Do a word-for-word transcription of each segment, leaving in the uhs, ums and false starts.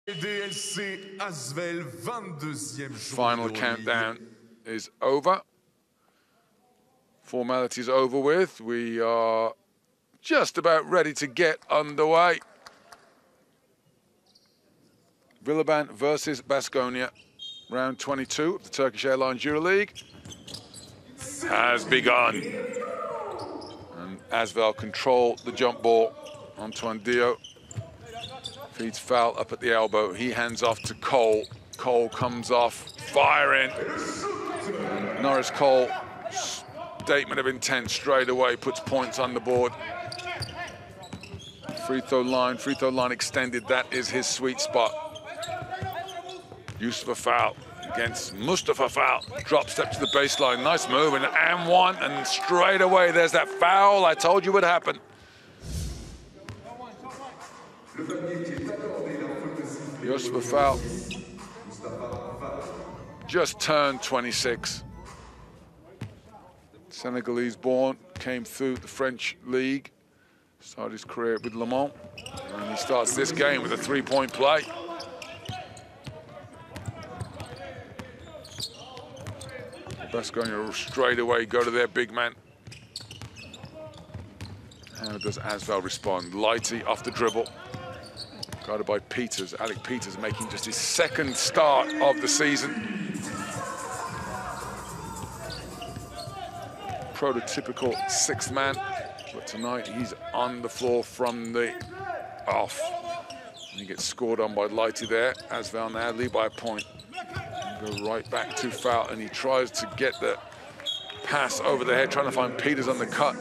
Final countdown is over. Formalities over with. We are just about ready to get underway. Villeurbanne versus Baskonia. Round twenty-two of the Turkish Airlines EuroLeague has begun. And Asvel control the jump ball. Antoine Dio feeds foul up at the elbow. He hands off to Cole. Cole comes off, firing. And Norris Cole, statement of intent straight away, puts points on the board. Free throw line, free throw line extended. That is his sweet spot. Youssef Afal against Mustafa Fall. Drop step to the baseline. Nice move, and and one, and straight away there's that foul I told you would happen. Youssef Afal just turned twenty-six. Senegalese born, came through the French league, started his career with Le Mans, and he starts this game with a three-point play. Baskonia straight away go to their big man. How does Asvel respond? Lighty off the dribble. Guarded by Peters. Alec Peters making just his second start of the season. Prototypical sixth man, but tonight he's on the floor from the off. And he gets scored on by Lighty there. Asvel now lead by a point. Go right back to foul, and he tries to get the pass over the head, trying to find Peters on the cut.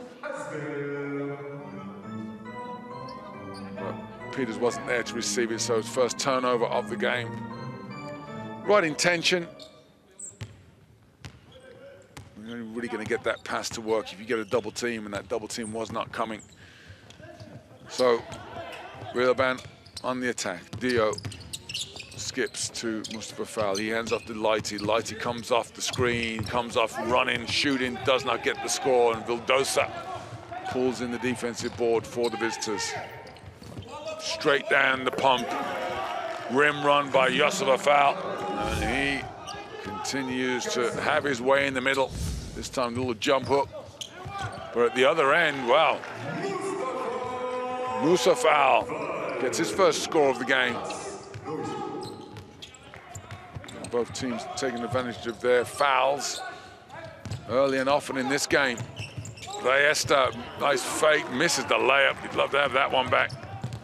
But Peters wasn't there to receive it, so his first turnover of the game. Right intention. You're only really going to get that pass to work if you get a double team, and that double team was not coming. So, Villeurbanne on the attack. Dio skips to Mustafa Fall. He hands off to Lighty. Lighty comes off the screen, comes off running, shooting, does not get the score, and Vildosa pulls in the defensive board for the visitors. Straight down the pump. Rim run by Youssef Afal, and he continues to have his way in the middle. This time a little jump hook. But at the other end, wow. Moussa Fall gets his first score of the game. Both teams taking advantage of their fouls early and often in this game. Vallesta, nice fake, misses the layup. You'd love to have that one back.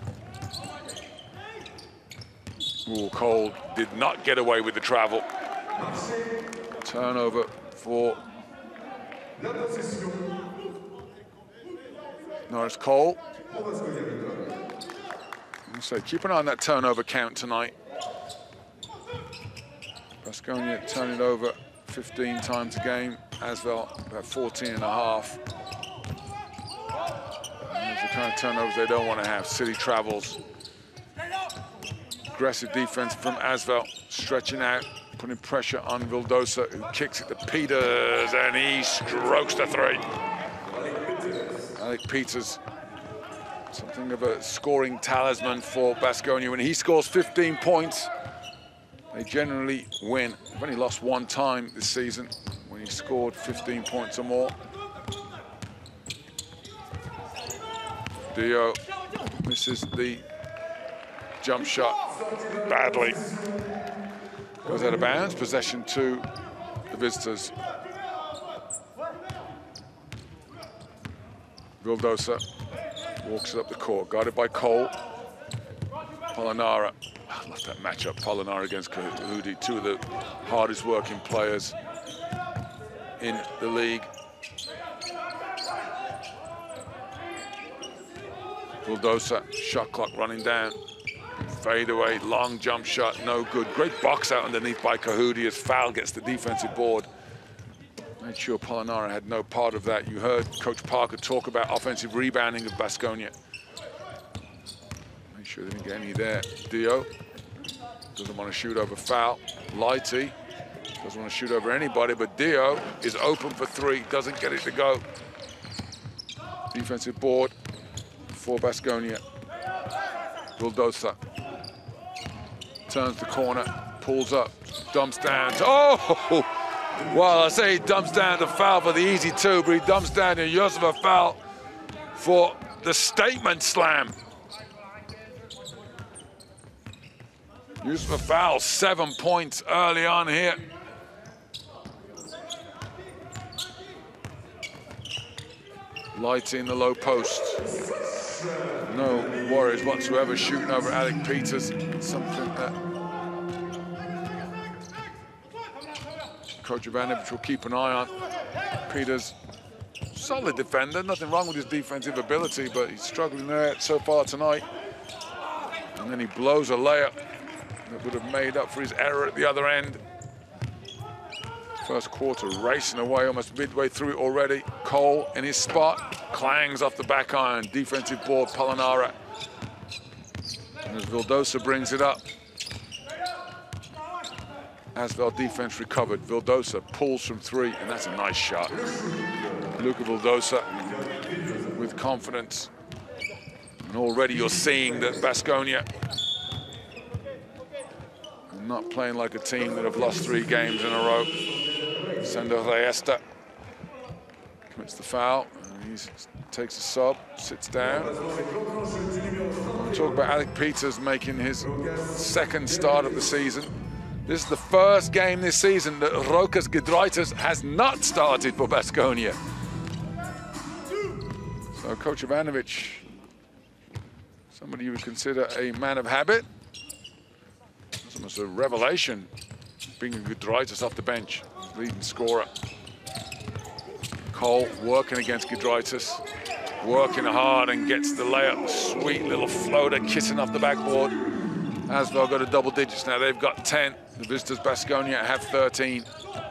Ooh, Cole did not get away with the travel. Turnover for Norris Cole. So keep an eye on that turnover count tonight. Baskonia turn it over fifteen times a game. Asvel about fourteen and a half. And those are the kind of turnovers they don't want to have. City travels. Aggressive defense from Asvel, stretching out, putting pressure on Vildosa, who kicks it to Peters, and he strokes the three. Alec Peters, something of a scoring talisman for Baskonia. When he scores fifteen points, they generally win. They've only lost one time this season when he scored fifteen points or more. Dio misses the jump shot badly. Goes out of bounds, possession to the visitors. Vildosa walks it up the court, guarded by Cole. Polonara. I love that matchup, Polonara against Kahudi, two of the hardest working players in the league. Vildosa, shot clock running down. Fade away, long jump shot, no good. Great box out underneath by Kahudi as Foul gets the defensive board. Made sure Polonara had no part of that. You heard Coach Parker talk about offensive rebounding of Baskonia. Make sure they didn't get any there. Dio doesn't want to shoot over Foul. Lighty doesn't want to shoot over anybody, but Dio is open for three, doesn't get it to go. Defensive board for Baskonia. Vildosa turns the corner, pulls up, dumps down. Oh! Well, I say he dumps down the foul for the easy two, but he dumps down to Yusuf Afal for the statement slam. Yusuf Afal, seven points early on here. Light in the low post. No worries whatsoever shooting over Alec Peters. Something that Coach Ivanovic will keep an eye on. Peters, solid defender, nothing wrong with his defensive ability, but he's struggling there so far tonight. And then he blows a layup that would have made up for his error at the other end. First quarter racing away, almost midway through it already. Cole in his spot, clangs off the back iron. Defensive board, Polonara. And as Vildosa brings it up, Asvel defense recovered. Vildosa pulls from three, and that's a nice shot. Luka Vildosa with confidence. And already you're seeing that Baskonia are not playing like a team that have lost three games in a row. Sendo Reyesta commits the foul, and he takes a sub, sits down. We talk about Alec Peters making his second start of the season. This is the first game this season that Rokas Giedraitis has not started for Baskonia. So Coach Ivanovic, somebody you would consider a man of habit. It's almost a revelation, bringing Giedraitis off the bench, leading scorer. Cole working against Giedraitis, working hard and gets the layup. Sweet little floater kissing off the backboard. Asvel got a double digits now. They've got ten. The visitors, Baskonia, have thirteen.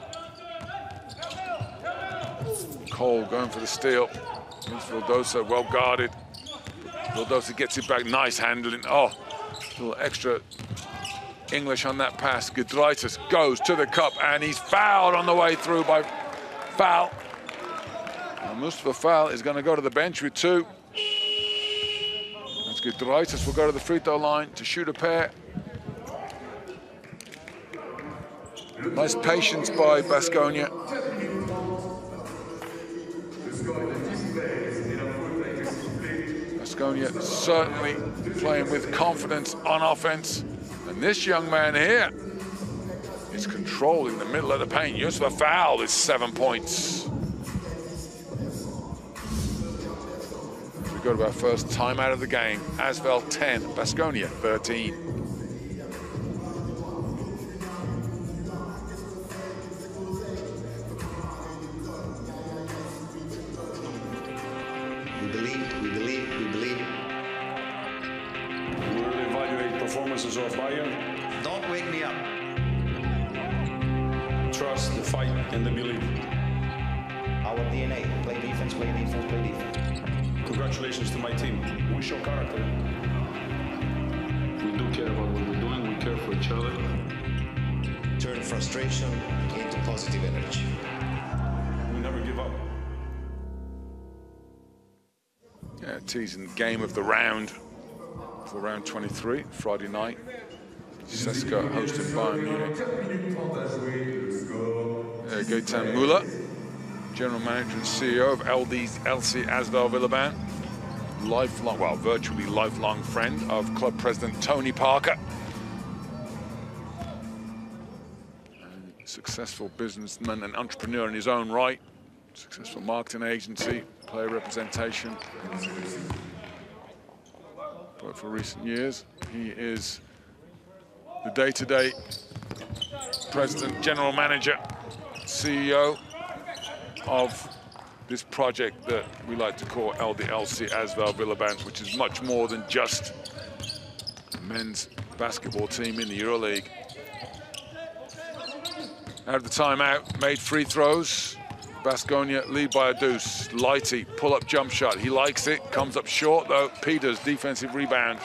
Cole going for the steal. Here's Vildosa, well guarded. Vildosa gets it back, nice handling. Oh, a little extra English on that pass. Giedraitis goes to the cup, and he's fouled on the way through by Foul. And Mustafa Foul is going to go to the bench with two. That's Giedraitis will go to the free throw line to shoot a pair. Nice patience by Baskonia. Baskonia certainly playing with confidence on offense. And this young man here is controlling the middle of the paint. Yusuf Afal is seven points. We go to our first time out of the game. Asvel ten, Baskonia thirteen. We believe, we believe, we believe. We will evaluate performances of Bayern. Don't wake me up. Trust, the fight, and the belief. Our D N A. Play defense, play defense, play defense. Congratulations to my team. We show character. We do care about what we're doing. We care for each other. Turn frustration into positive energy. We never give up. Yeah, teasing game of the round for round twenty-three, Friday night. Ceska hosting Bayern Munich. Uh, Gaetan Müller, General Manager and C E O of L D's L C Asvel Villeurbanne. Lifelong, well, virtually lifelong friend of club president Tony Parker. And successful businessman and entrepreneur in his own right. Successful marketing agency, player representation. But for recent years, he is the day-to-day president, general manager, C E O of this project that we like to call L D L C Asvel Villeurbanne, which is much more than just a men's basketball team in the EuroLeague. Out of the timeout, made free throws. Baskonia lead by a deuce. Lighty, pull-up jump shot. He likes it, comes up short though. Peters, defensive rebound.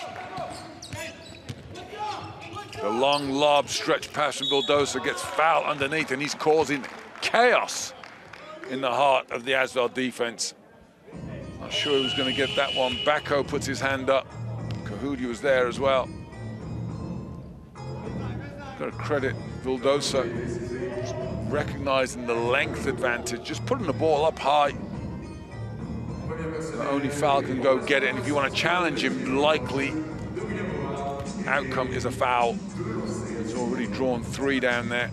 The long lob stretch pass from Vildosa gets fouled underneath, and he's causing chaos in the heart of the Asvel defense. Not sure who's going to get that one. Bako puts his hand up. Kahudi was there as well. got to credit Vildosa recognizing the length advantage, just putting the ball up high. Only foul can go get it, and if you want to challenge him, likely outcome is a foul. He's already drawn three down there.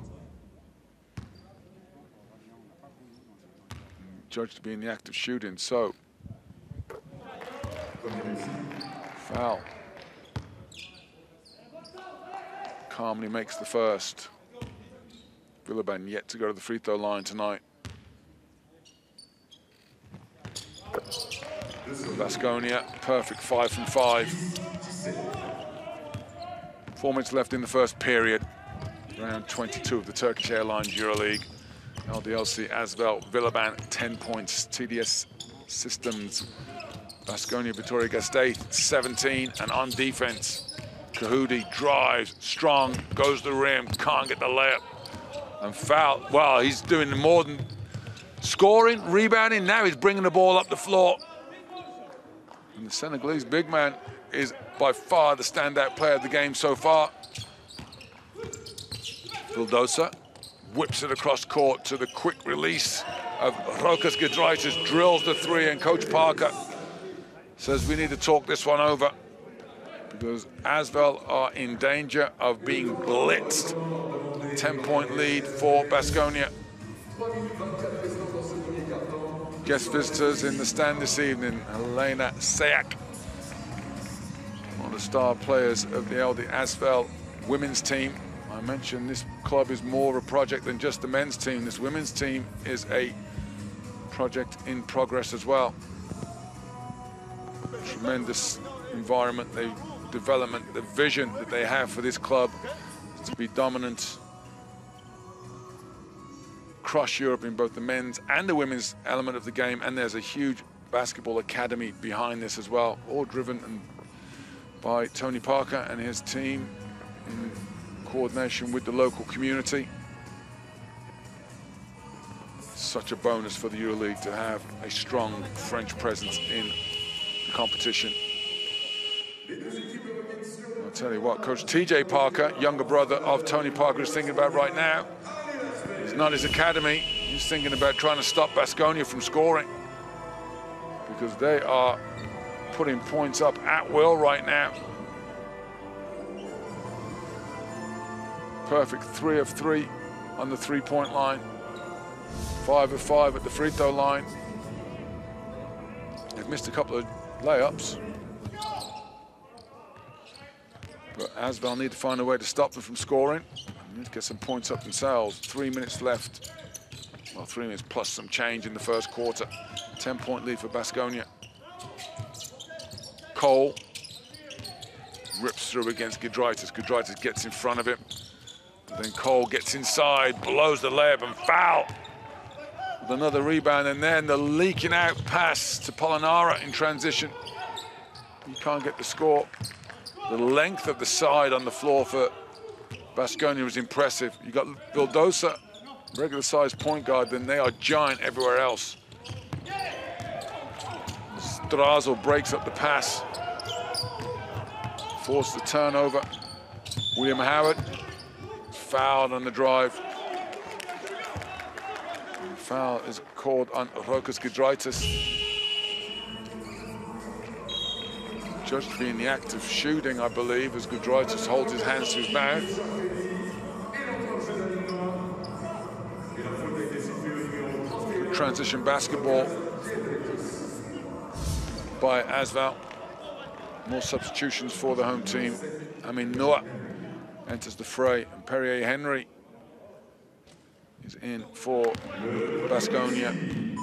Judged to be in the act of shooting, so foul. Calmly makes the first. Villeban yet to go to the free throw line tonight. Baskonia, perfect five from five. Four minutes left in the first period. Round twenty-two of the Turkish Airlines EuroLeague. L D L C Asvel Villeban, ten points. T D S Systems, Baskonia Vitoria Gasteiz, seventeen. And on defense, Kahudi drives, strong, goes to the rim, can't get the layup. And foul. Well, he's doing more than scoring, rebounding. Now he's bringing the ball up the floor. And the Senegalese big man is by far the standout player of the game so far. Vildosa whips it across court to the quick release of Rokas Giedraitis, drills the three, and Coach Parker says we need to talk this one over because Asvel are in danger of being blitzed. ten-point lead for Baskonia. Guest visitors in the stand this evening, Helena Sayak, one of the star players of the L D Asvel women's team. I mentioned this club is more of a project than just the men's team. This women's team is a project in progress as well. Tremendous environment, the development, the vision that they have for this club is to be dominant across Europe in both the men's and the women's element of the game, and there's a huge basketball academy behind this as well, all driven by Tony Parker and his team in coordination with the local community. Such a bonus for the EuroLeague to have a strong French presence in the competition. I'll tell you what, Coach T J Parker, younger brother of Tony Parker, is thinking about right now. It's not his academy. He's thinking about trying to stop Baskonia from scoring because they are putting points up at will right now. Perfect three of three on the three-point line. Five of five at the free throw line. They've missed a couple of layups. But Asvel need to find a way to stop them from scoring. They need to get some points up themselves. Three minutes left. Well, three minutes plus some change in the first quarter. ten-point lead for Baskonia. Cole rips through against Giedraitis. Giedraitis gets in front of him. And then Cole gets inside, blows the layup, and foul. With another rebound, and then the leaking out pass to Polonara in transition. He can't get the score. The length of the side on the floor for Baskonia was impressive. You got Vildosa, regular sized point guard, then they are giant everywhere else. Strazel breaks up the pass, forced the turnover. William Howard fouled on the drive. And the foul is called on Rokas Giedraitis. Judged to be in the act of shooting, I believe, as Giedraitis holds his hands to his mouth. Transition basketball by Asvel. More substitutions for the home team. Amin Noah enters the fray, and Perrier Henry is in for Baskonia.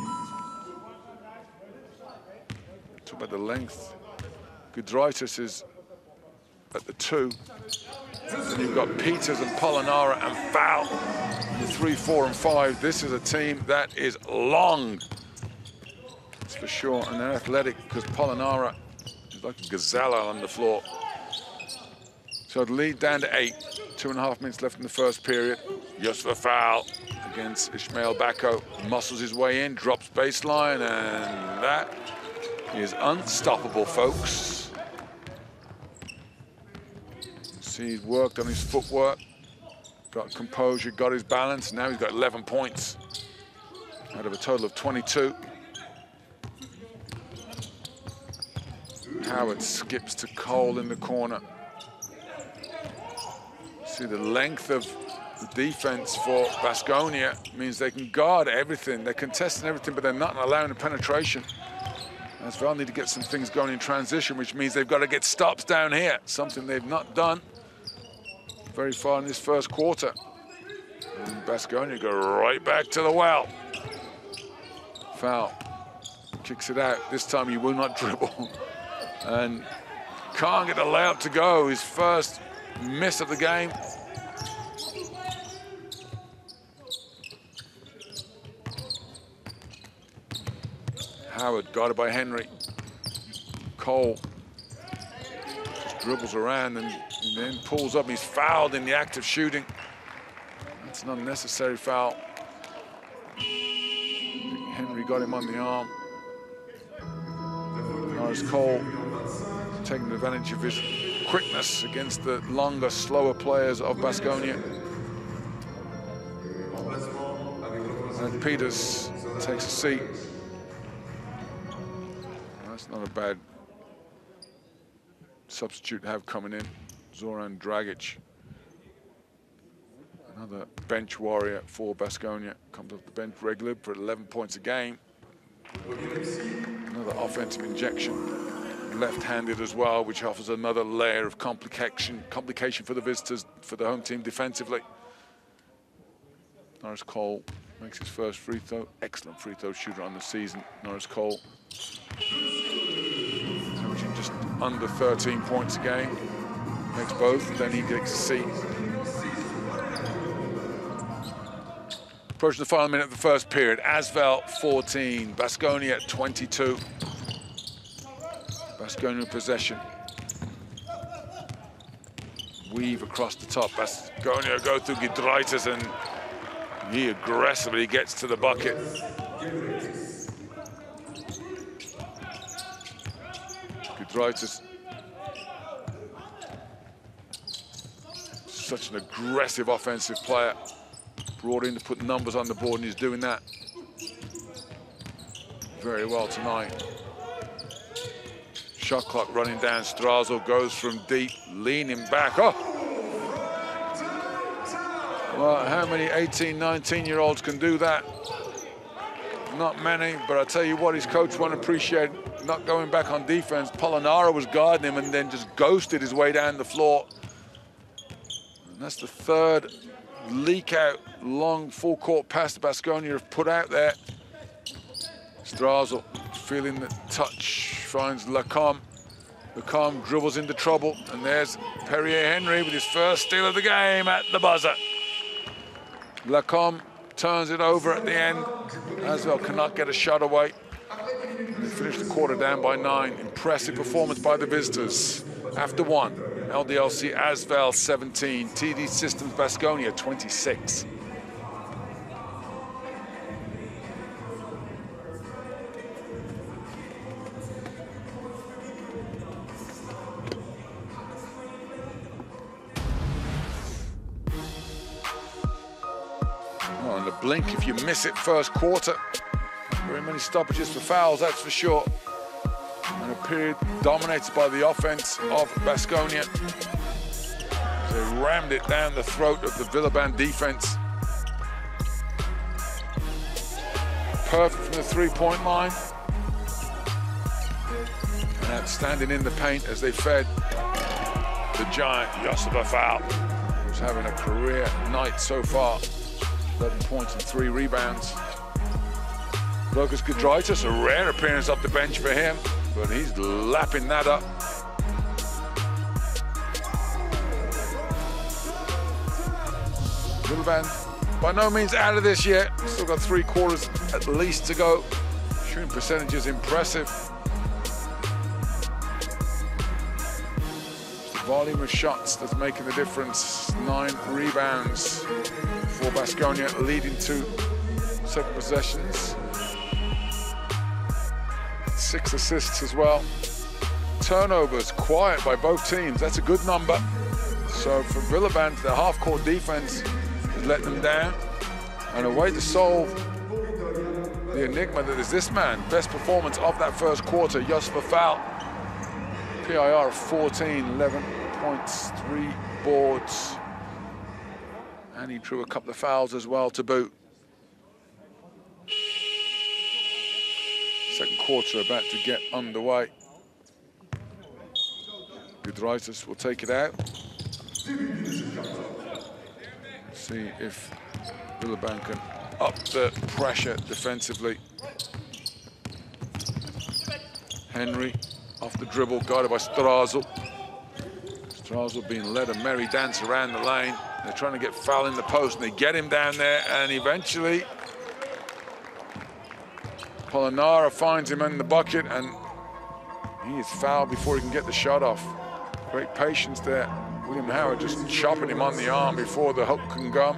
Talk about the length. Giedraitis is at the two. Then you've got Peters and Polonara and Foul. The three, four, and five. This is a team that is long. That's for sure. And they're athletic because Polonara is like a gazelle on the floor. So the lead down to eight. Two and a half minutes left in the first period. Yusuf Foul against Ishmael Bako. Muscles his way in, drops baseline, and that is unstoppable, folks. See, he's worked on his footwork. got composure, got his balance. Now he's got eleven points out of a total of twenty-two. Howard skips to Cole in the corner. See the length of the defense for Baskonia means they can guard everything. They're contesting everything, but they're not allowing the penetration. ASVEL need to get some things going in transition, which means they've got to get stops down here, something they've not done very far in this first quarter. And Baskonia go right back to the well. Foul. Kicks it out. This time he will not dribble. And can't get the layup to go. His first miss of the game. Howard guarded by Henry. Cole just dribbles around and, and then pulls up. He's fouled in the act of shooting. That's an unnecessary foul. Henry got him on the arm. Norris Cole taking advantage of his quickness against the longer, slower players of Baskonia. And Peters takes a seat. That's not a bad substitute to have coming in. Zoran Dragic, another bench warrior for Baskonia, comes off the bench regularly for eleven points a game. Another offensive injection, left-handed as well, which offers another layer of complication complication for the visitors, for the home team defensively. Norris Cole makes his first free throw. Excellent free throw shooter on the season, Norris Cole. Averaging just under thirteen points a game. Makes both, then he gets a seat. Approaching the final minute of the first period. ASVEL fourteen, Baskonia twenty-two. Baskonia possession. Weave across the top. Baskonia go through Giedraitis and he aggressively gets to the bucket. Giedraitis, such an aggressive offensive player. Brought in to put numbers on the board, and he's doing that very well tonight. Shot clock running down. Strazel goes from deep, leaning back. Oh! Well, how many eighteen, nineteen-year-olds can do that? Not many, but I tell you what, his coach won't appreciate not going back on defense. Polonara was guarding him and then just ghosted his way down the floor. And that's the third leak out, long full court pass to Baskonia have put out there. Strazel feeling the touch, finds Lacombe. Lacombe dribbles into trouble, and there's Perrier Henry with his first steal of the game at the buzzer. Lacombe turns it over at the end. ASVEL cannot get a shot away. They finish the quarter down by nine. Impressive performance by the visitors. After one, L D L C ASVEL seventeen, T D Systems Baskonia twenty-six. Oh, and the blink if you miss it first quarter. Not very many stoppages for fouls, that's for sure. And a period dominated by the offense of Baskonia. They rammed it down the throat of the Villeurbanne defense. Perfect from the three-point line. And outstanding in the paint as they fed the giant Josip Afal, who's having a career night so far. eleven points and three rebounds. Lucas Giedraitis, a rare appearance off the bench for him, but he's lapping that up. Villeurbanne by no means out of this yet. Still got three quarters at least to go. Shooting percentage is impressive. The volume of shots that's making the difference. Nine rebounds for Baskonia, leading to second possessions. Six assists as well. Turnovers quiet by both teams. That's a good number. So for Villeurbanne, their half-court defense has let them down. And a way to solve the enigma that is this man. Best performance of that first quarter, Yusuf Foul. P I R of fourteen, eleven points, three boards. And he drew a couple of fouls as well to boot. Second quarter about to get underway. Giedraitis will take it out. See if Villeurbanne can up the pressure defensively. Henry off the dribble, guarded by Strazel. Strazel being led a merry dance around the lane. They're trying to get foul in the post, and they get him down there, and eventually Polonara finds him in the bucket, and he is fouled before he can get the shot off. Great patience there. William Howard just chopping him on the arm before the hook can come.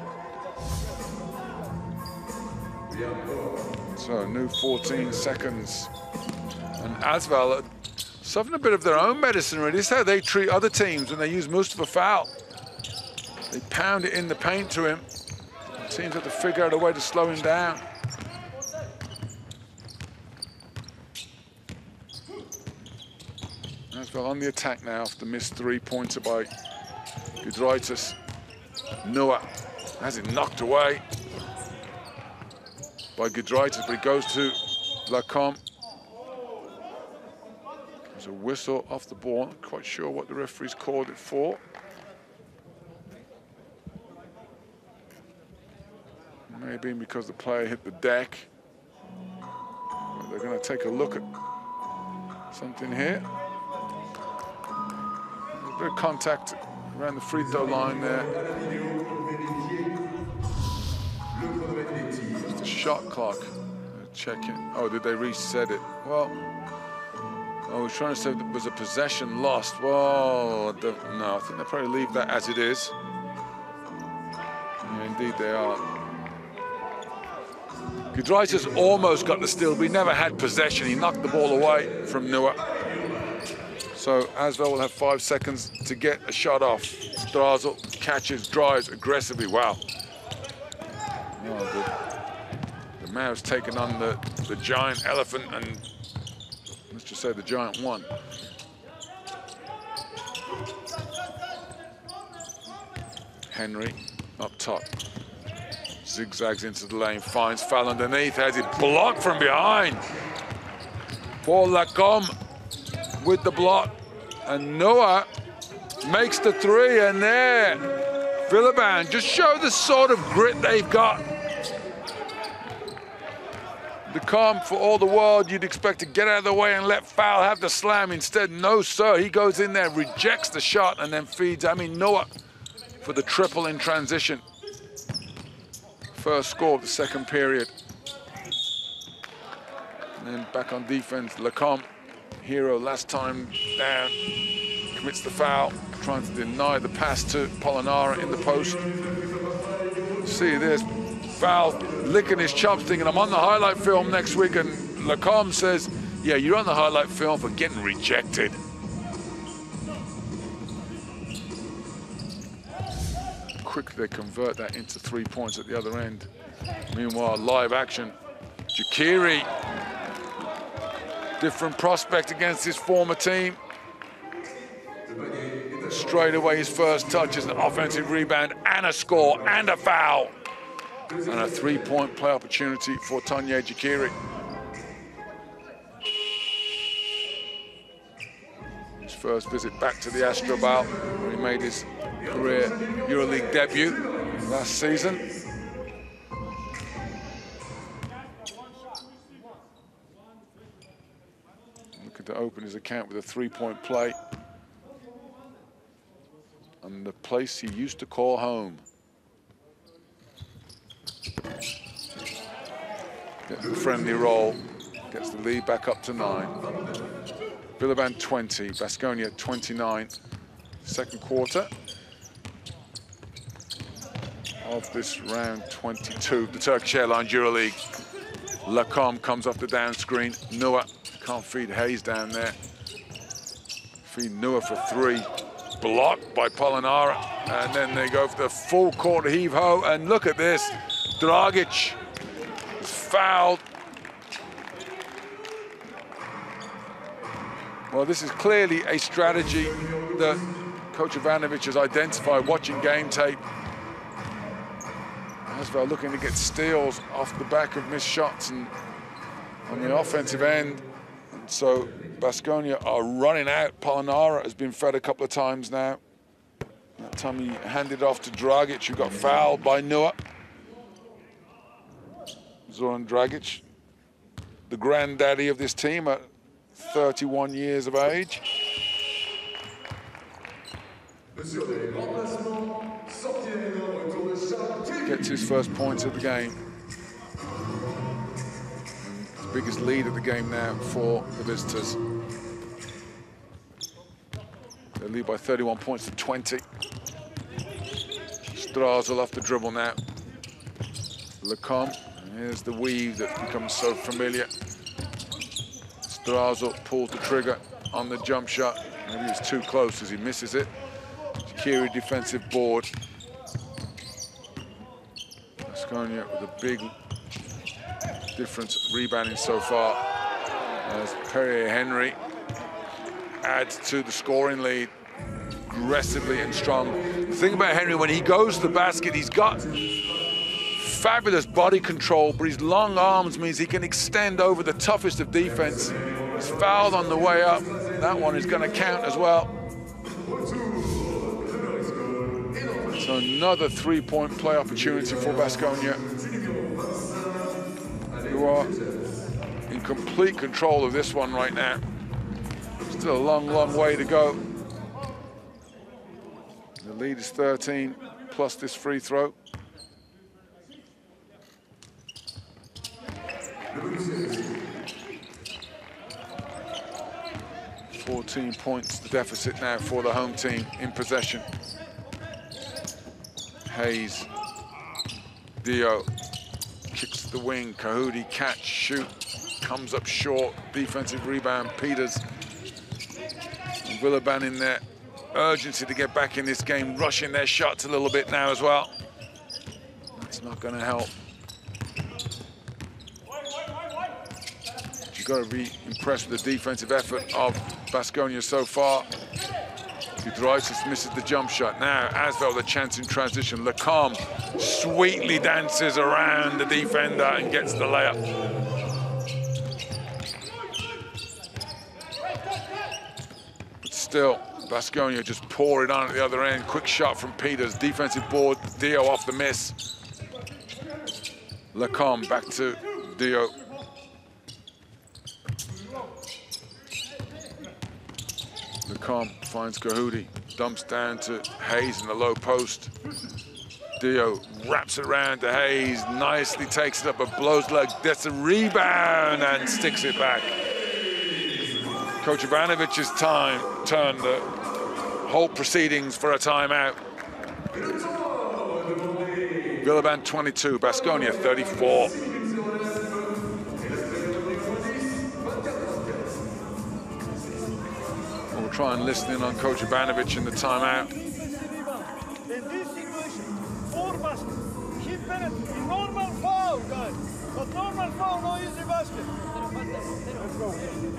So, new fourteen seconds. And Asvel are suffering a bit of their own medicine, really. This is how they treat other teams when they use Mustafa Foul. They pound it in the paint to him. Teams have to figure out a way to slow him down. Asvel on the attack now after missed three-pointer by Giedraitis. Noah has it knocked away by Giedraitis, but he goes to Lacombe. There's a whistle off the ball. Not quite sure what the referee's called it for. Maybe because the player hit the deck. But they're going to take a look at something here. There's a bit of contact around the free throw line there. It's the shot clock. Checking. Oh, did they reset it? Well, I was trying to say there was a possession lost. Well, I don't know. I think they'll probably leave that as it is. Yeah, indeed they are. Giedraitis almost got the steal, but he never had possession. He knocked the ball away from Noah. So Asvel will have five seconds to get a shot off. Strazel catches, drives aggressively. Wow. Oh, the, the man's taken on the, the giant elephant, and let's just say the giant won. Henry up top. Zigzags into the lane, finds foul underneath, has it blocked from behind. Paul Lacombe with the block, and Noah makes the three, and there, Villeurbanne just show the sort of grit they've got. Lacombe, for all the world, you'd expect to get out of the way and let foul have the slam. Instead, no sir, he goes in there, rejects the shot, and then feeds, I mean, Noah for the triple in transition. First score of the second period. And then back on defense, Lacombe, hero last time down, commits the foul, trying to deny the pass to Polonara in the post. See this, Foul licking his chops, thinking I'm on the highlight film next week, and Lacombe says, yeah, you're on the highlight film for getting rejected. Quickly they convert that into three points at the other end. Meanwhile, live action. Jekiri, different prospect against his former team. Straight away, his first touch is an offensive rebound and a score and a foul. And a three-point play opportunity for Tonye Jekiri. His first visit back to the Astrobal, where he made his career EuroLeague debut last season. Looking to open his account with a three-point play. And the place he used to call home. Gets the friendly roll, gets the lead back up to nine. Villeurbanne twenty, Baskonia twenty-nine. Second quarter of this round twenty-two, the Turkish Airlines EuroLeague. Lacombe comes off the down screen. Noah can't feed Hayes down there. Feed Noah for three. blocked by Polonara, and then they go for the full court heave-ho, and look at this, Dragic is fouled. Well, this is clearly a strategy that Coach Ivanovic has identified watching game tape. Asvel looking to get steals off the back of missed shots and on the offensive end. And so Baskonia are running out. Polonara has been fed a couple of times now. That time he handed it off to Dragic, who got fouled by Nua. Zoran Dragic, the granddaddy of this team at thirty-one years of age. Gets his first points of the game. His biggest lead of the game now for the visitors. They lead by thirty-one points to twenty. Strazel off the dribble now. Lecomte, and here's the weave that becomes so familiar. Strazel pulled the trigger on the jump shot. Maybe it's too close as he misses it. Shaqiri defensive board. Baskonia with a big difference rebounding so far as Perrier Henry adds to the scoring lead aggressively and strong. The thing about Henry, when he goes to the basket, he's got fabulous body control, but his long arms means he can extend over the toughest of defense. He's fouled on the way up. That one is going to count as well. So another three-point play opportunity for Baskonia, who are in complete control of this one right now. Still a long, long way to go. The lead is thirteen plus this free throw. fourteen points the deficit now for the home team in possession. Hayes, Dio kicks the wing, Kahudi catch, shoot, comes up short, defensive rebound, Peters. And Villeurbanne in there, urgency to get back in this game, rushing their shots a little bit now as well. That's not going to help. You've got to be impressed with the defensive effort of Baskonia so far. Giedraitis misses the jump shot. Now, Asvel the chance in transition. Lecomte sweetly dances around the defender and gets the layup. But still, Baskonia just pour it on at the other end. Quick shot from Peters. Defensive board, Dio off the miss. Lecomte back to Dio. Lecomte finds Kahudi, dumps down to Hayes in the low post. Dio wraps it around to Hayes, nicely takes it up, but blows leg, gets a rebound and sticks it back. Coach Ivanovic's time turned the whole proceedings for a timeout. Villeurbanne twenty-two, Baskonia thirty-four. Try and listen in on Coach Ivanovic in the timeout. In this situation, four baskets. Keep Bennett in normal foul, guys. But normal foul, no easy basket. Let's go.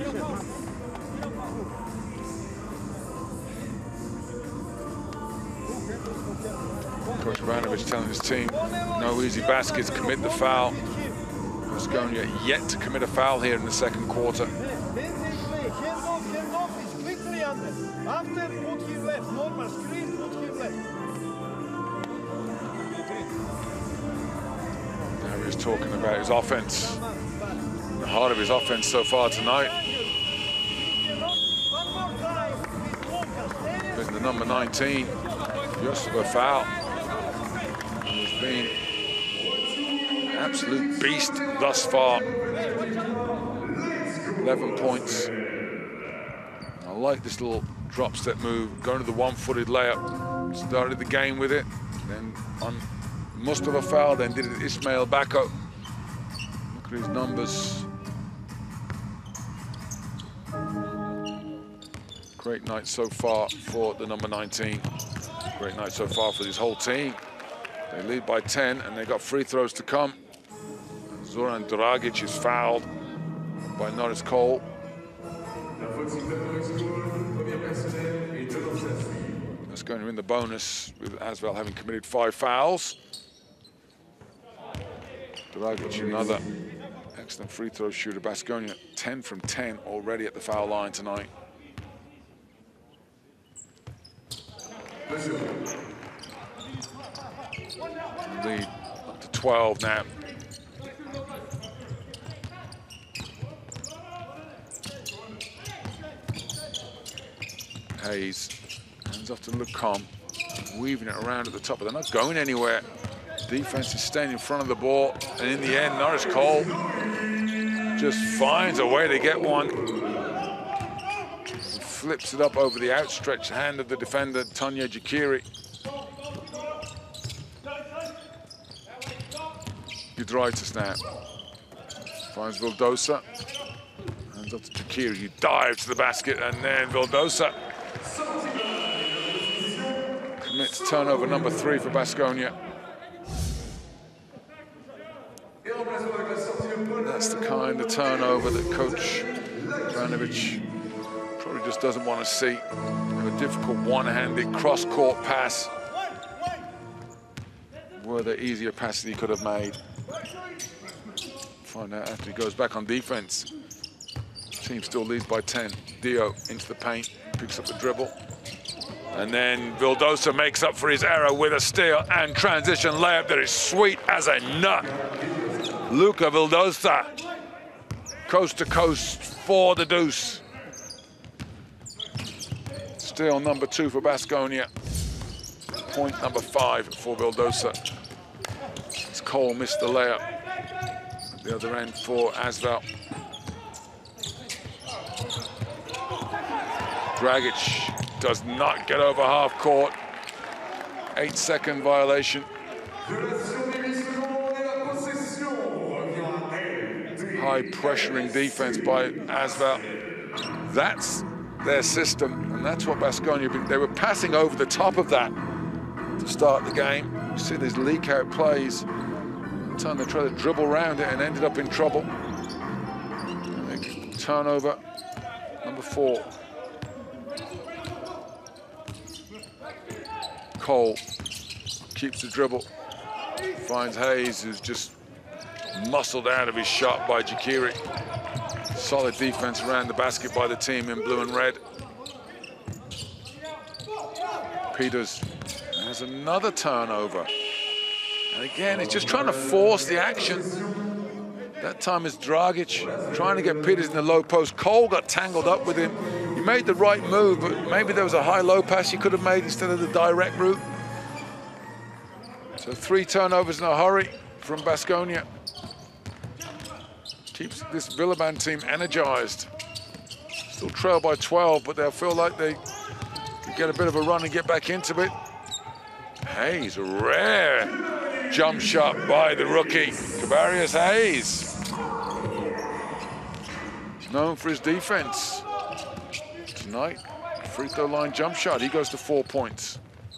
Coach Ivanovic telling his team, no easy baskets, commit the foul. Baskonia yet to commit a foul here in the second quarter. After, put him left, normal screen, put him left. Now he's talking about his offense. The heart of his offense so far tonight. Been the number nineteen, just a foul. He's been an absolute beast thus far. eleven points. I like this little drop step move, going to the one-footed layup. Started the game with it, then on Mustafa foul, then did it Ismail Bako. Look at his numbers. Great night so far for the number nineteen. Great night so far for this whole team. They lead by ten, and they got free throws to come. Zoran Dragic is fouled by Norris Cole. That's going to win the bonus with Asvel having committed five fouls. Dragic, another excellent free throw shooter. Baskonia ten from ten already at the foul line tonight. Lead up to twelve now. Hayes hands off to Lecomte, weaving it around at the top, but they're not going anywhere. Defense is staying in front of the ball, and in the end, Norris Cole just finds a way to get one. Flips it up over the outstretched hand of the defender, Tanya Jakiri. Giedraitis now finds Vildosa. Hands up to Jakiri, he dives to the basket, and then Vildosa commits turnover number three for Baskonia. And that's the kind of turnover that Coach Ivanovic probably just doesn't want to see. A difficult one-handed cross-court pass. Were there easier passes he could have made? Find out after he goes back on defense. Team still leads by ten. Dio into the paint, picks up the dribble. And then Vildosa makes up for his error with a steal and transition layup that is sweet as a nut. Luca Vildosa, coast to coast for the deuce. Steal number two for Baskonia. Point number five for Vildosa. As Cole missed the layup. At the other end for Asvel. Dragic does not get over half court. Eight second violation. High pressuring defense by Asvel. That's their system, and that's what Baskonia been. They were passing over the top of that to start the game. You see these leak out plays. Time they tried to dribble around it and ended up in trouble. Turnover number four. Cole keeps the dribble, finds Hayes, who's just muscled out of his shot by Jakiri. Solid defense around the basket by the team in blue and red. Peters has another turnover. And again, it's just trying to force the action. That time is Dragic trying to get Peters in the low post. Cole got tangled up with him. He made the right move, but maybe there was a high-low pass he could have made instead of the direct route. So three turnovers in a hurry from Baskonia. Keeps this Villeurbanne team energized. Still trail by twelve, but they'll feel like they could get a bit of a run and get back into it. Hayes, a rare jump shot by the rookie, Kavarius Hayes. Known for his defense. Tonight, free throw line jump shot, he goes to four points.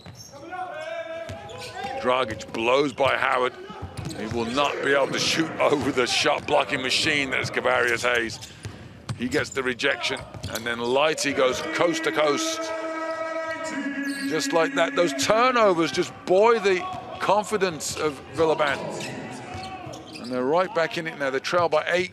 Dragic blows by Howard. He will not be able to shoot over the shot blocking machine that is Kavarius Hayes. He gets the rejection, and then Lighty goes coast to coast. Just like that, those turnovers just buoy the confidence of Villeurbanne. And they're right back in it now. They trail by eight.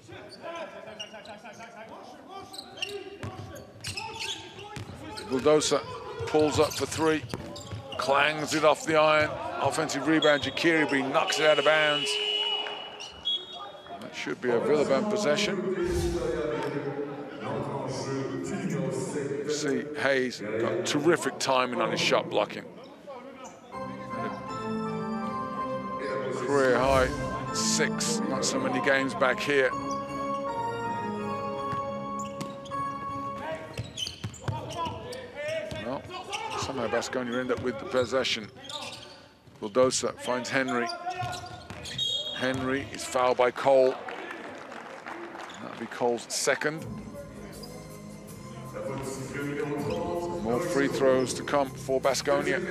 Vildosa pulls up for three, clangs it off the iron. Offensive rebound, Jakiri, but he knocks it out of bounds. That should be a Villeurbanne possession. See, Hayes got terrific timing on his shot blocking. Career high, six, not so many games back here. Well, somehow Baskonia end up with the possession. Vildosa finds Henry. Henry is fouled by Cole. That'll be Cole's second. More free throws to come for Baskonia.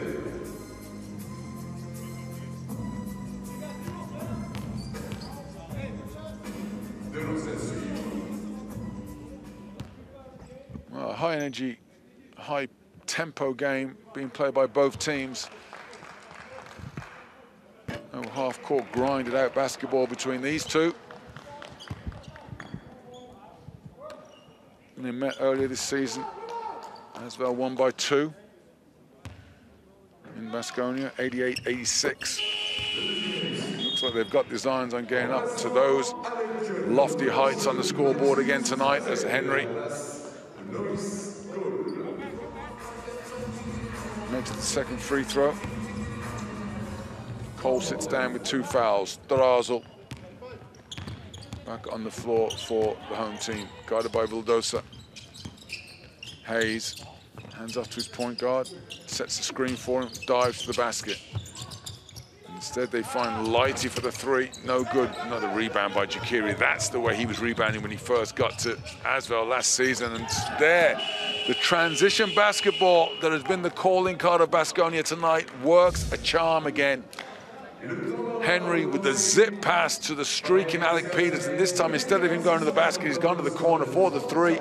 Well, a high energy, high tempo game being played by both teams. No half-court grinded out basketball between these two. And they met earlier this season. Asvel won by two in Baskonia, eighty-eight eighty-six. Looks like they've got designs on getting up to those lofty heights on the scoreboard again tonight as Henry makes the second free throw. Cole sits down with two fouls. Strazil back on the floor for the home team, guarded by Vildosa. Hayes hands off to his point guard, sets the screen for him, dives to the basket. Instead, they find Lighty for the three. No good. Another rebound by Jakiri. That's the way he was rebounding when he first got to Asvel last season. And there, the transition basketball that has been the calling card of Baskonia tonight works a charm again. Henry with the zip pass to the streaking Alec Peters. And this time, instead of him going to the basket, he's gone to the corner for the three.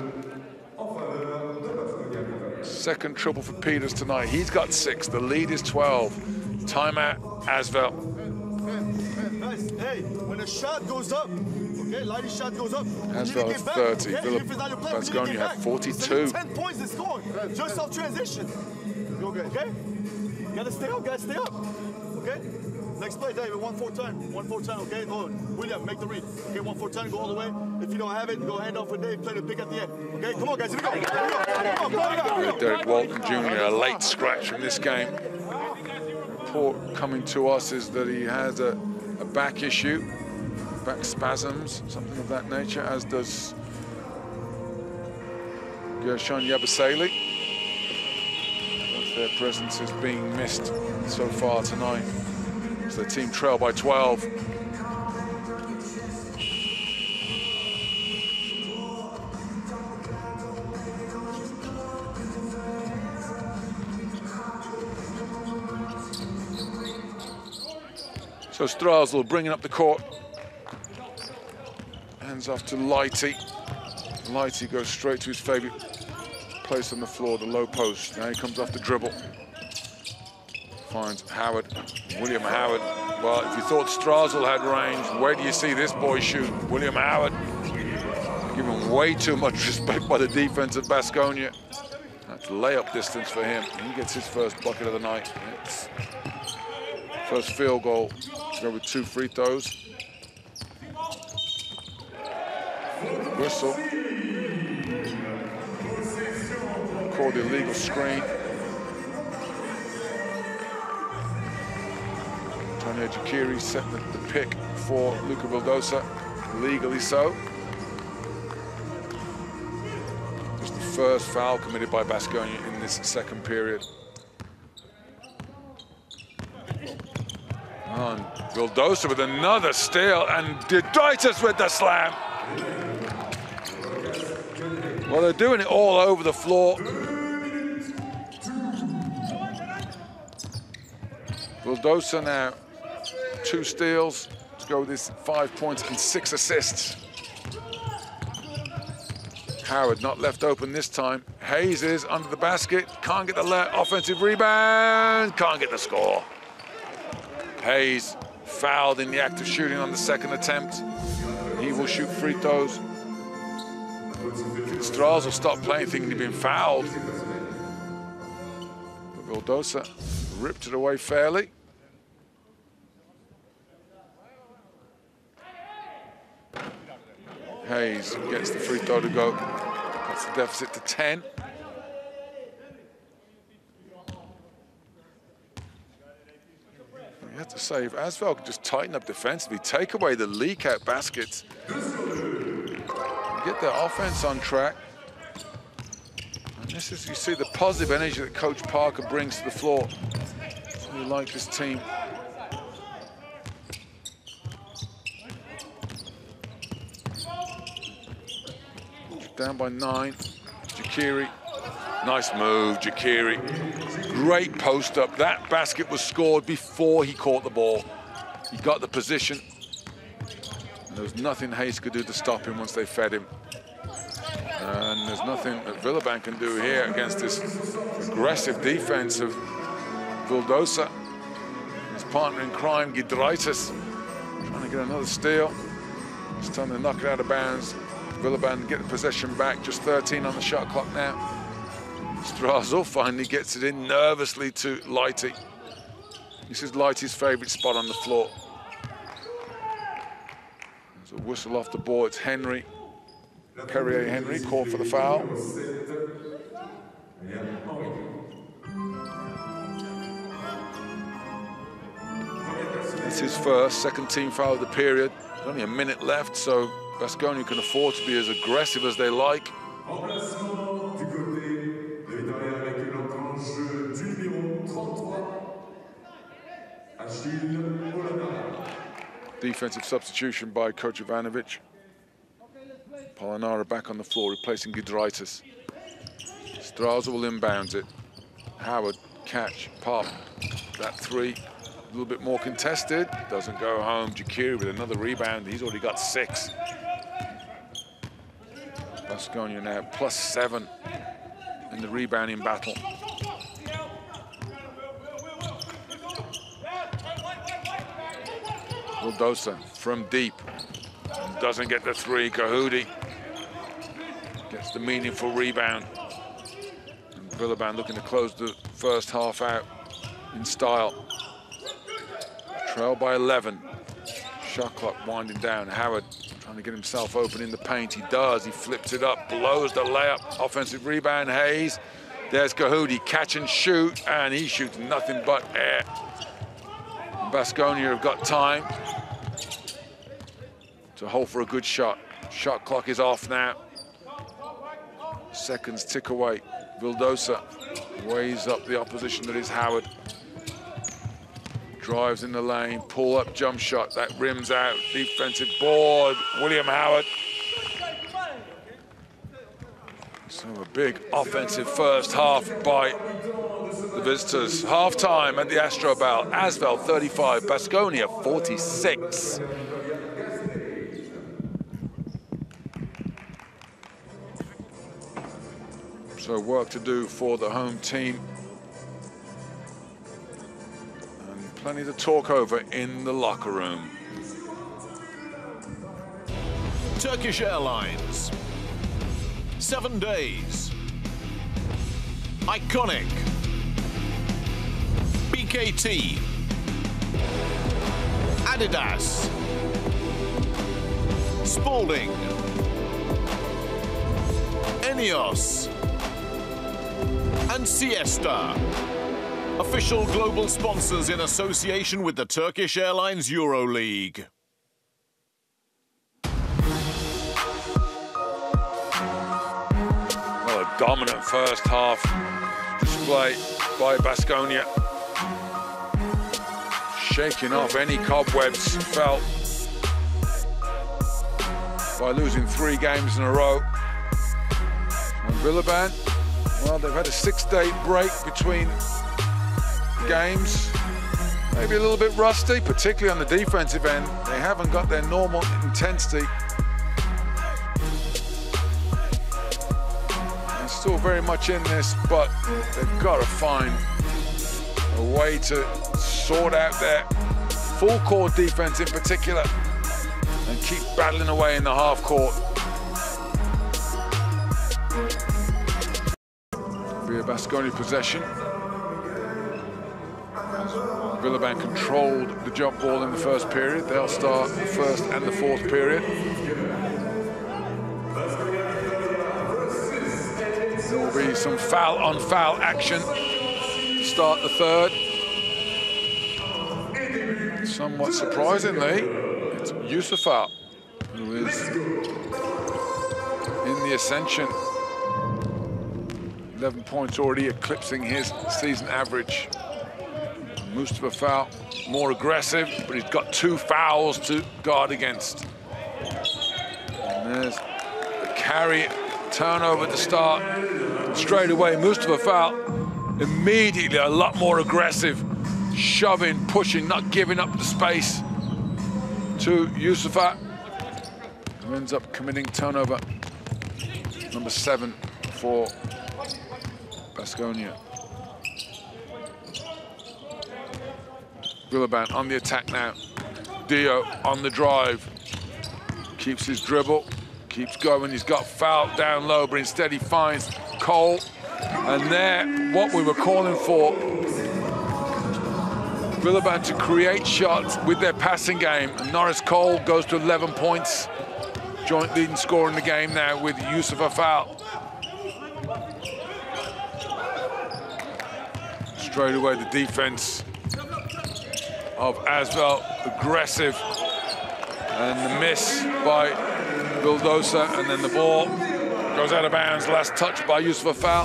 Second triple for Peters tonight. He's got six. The lead is twelve. Timeout, Asvel. Guys, hey, when a shot goes up, okay, Lighty shot goes up. Asvel have thirty. Okay? Philip If it's not your play, Baskonia you have forty-two. ten points to score. Just off transition. Okay? You gotta stay up, guys, stay up. Okay? Next play, David, one four ten. One four ten, okay? Hold on. William, make the read. Okay, one four ten, go all the way. If you don't have it, go hand off for Dave, play the pick at the end. Okay, come on, guys, here we go. Here we go. Come on, come on, come on. Derek Walton Junior, a late scratch from this game. Report coming to us is that he has a, a back issue, back spasms, something of that nature, as does Gershon Yabusele. Both their presence is being missed so far tonight. So the team trail by twelve. So Strazil bringing up the court. Hands off to Lighty. Lighty goes straight to his favorite place on the floor, the low post. Now he comes off the dribble. Finds Howard, William Howard. Well, if you thought Strazil had range, where do you see this boy shoot? William Howard, given way too much respect by the defense of Baskonia. That's layup distance for him. He gets his first bucket of the night. It's first field goal to go with two free throws. Whistle. Called the illegal screen. Antonio Jakiri set the, the pick for Luca Vildosa, legally so. Just the first foul committed by Baskonia in this second period. And Vildosa with another steal, and Diditis with the slam. Well, they're doing it all over the floor. Vildosa now, two steals to go with his five points and six assists. Howard not left open this time. Hayes is under the basket, can't get the offensive rebound, can't get the score. Hayes fouled in the act of shooting on the second attempt. He will shoot free throws. Strazil stopped playing thinking he'd been fouled. But Vildosa ripped it away fairly. Hayes gets the free throw to go. That's the deficit to ten. You have to say, if Asvel could just tighten up defensively, take away the leak out baskets, get their offense on track. And this is, you see the positive energy that Coach Parker brings to the floor. So you like this team. Down by nine. Jakiri Nice move, Jaciri. Great post up. That basket was scored before he caught the ball. He got the position. And there was nothing Hayes could do to stop him once they fed him. And there's nothing that Villeurbanne can do here against this aggressive defense of Vildosa. His partner in crime, Giedraitis, trying to get another steal. It's time to knock it out of bounds. Villeurbanne get the possession back, just thirteen on the shot clock now. Strazel finally gets it in nervously to Lighty. This is Lighty's favorite spot on the floor. There's a whistle off the ball. It's Henry. Perrier Henry called for the foul. It's his first, second team foul of the period. There's only a minute left, so Baskonia can afford to be as aggressive as they like. Defensive substitution by Coach Ivanovic. Polonara back on the floor, replacing Giedraitis. Strazel will inbound it. Howard, catch, pop. That three, a little bit more contested. Doesn't go home. Jaciri with another rebound. He's already got six. Baskonia now plus seven in the rebounding battle. Vildosa from deep. Doesn't get the three. Kahudi gets the meaningful rebound. And Villeurbanne looking to close the first half out in style. Trail by eleven. Shot clock winding down. Howard trying to get himself open in the paint. He does. He flips it up, blows the layup. Offensive rebound, Hayes. There's Kahudi, catch and shoot, and he shoots nothing but air. Baskonia have got time to hold for a good shot. Shot clock is off now. Seconds tick away. Vildosa weighs up the opposition that is Howard. Drives in the lane, pull up jump shot, that rims out. Defensive board, William Howard. So a big offensive first half by the visitors. Half time at the Astrobal. Asvel thirty-five, Baskonia forty-six. So work to do for the home team. And plenty to talk over in the locker room. Turkish Airlines. Seven days. Iconic. B K T. Adidas. Spalding. Enios. And Siesta. Official global sponsors in association with the Turkish Airlines EuroLeague. Well, a dominant first half display by Baskonia. Shaking off any cobwebs felt by losing three games in a row. And Villeurbanne, well, they've had a six-day break between games. Maybe a little bit rusty, particularly on the defensive end. They haven't got their normal intensity. They're still very much in this, but they've got to find a way to sort out their full-court defense in particular and keep battling away in the half-court. Be a Baskonia possession. Villeurbanne controlled the jump ball in the first period. They'll start the first and the fourth period. There will be some foul-on-foul action to start the third. Somewhat surprisingly, it's Yusufal who is in the ascension. eleven points already, eclipsing his season average. Mustafa Fall, more aggressive, but he's got two fouls to guard against. And there's the carry Turnover to start. Straight away, Mustafa Fall immediately a lot more aggressive, shoving, pushing, not giving up the space to Yusufa, who ends up committing turnover number seven for Baskonia. Miliband on the attack now. Dio on the drive. Keeps his dribble, keeps going. He's got Fall down low, but instead he finds Cole. And there, what we were calling for, Miliband to create shots with their passing game. And Norris Cole goes to eleven points. Joint leading scorer in the game now with Yusufa Fall. Straight away, the defense of Asvel, aggressive. And the miss by Vildosa, and then the ball goes out of bounds. Last touch by Yusufa Fall.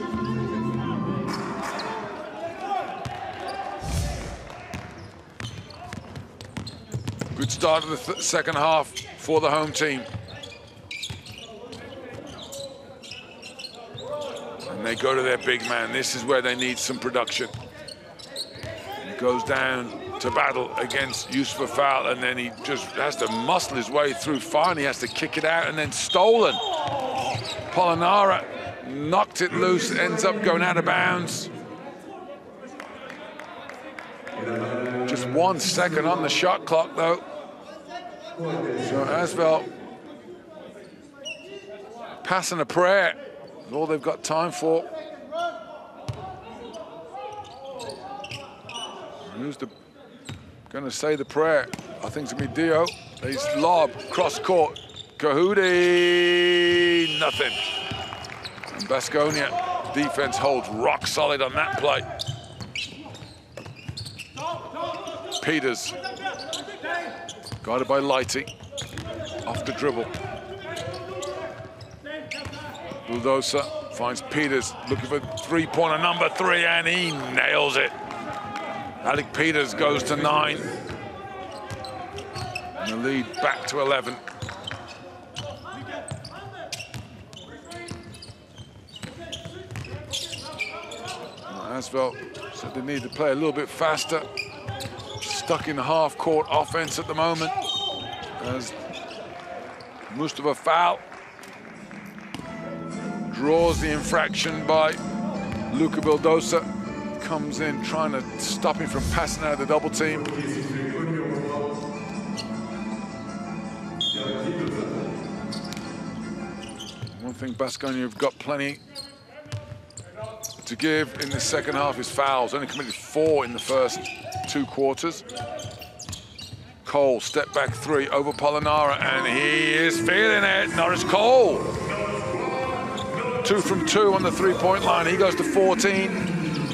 Good start of the th second half for the home team. And they go to their big man. This is where they need some production. He goes down to battle against Yusufa Fall, and then he just has to muscle his way through. Finally, he has to kick it out, and then stolen. Polonara knocked it loose, ends up going out of bounds. Just one second on the shot clock, though. So Asvel passing a prayer is all they've got time for. Who's the going to say the prayer? I think it's going to be Dio. He's lob, cross court. Kahudi, nothing. And Baskonia defense holds rock solid on that play. Peters, guarded by Lighty, off the dribble. Vildosa finds Peters, looking for three-pointer number three, and he nails it. Alec Peters goes to nine. And the lead back to eleven. Asvel said they need to play a little bit faster. Stuck in the half-court offense at the moment. As Mustafa Fall draws the infraction by Luca Vildosa. Comes in trying to stop him from passing out of the double team. One thing Baskonia have got plenty to give in the second half is fouls. Only committed four in the first two quarters. Cole, step back three over Polonara, and he is feeling it. Norris Cole. Two from two on the three-point line. He goes to fourteen.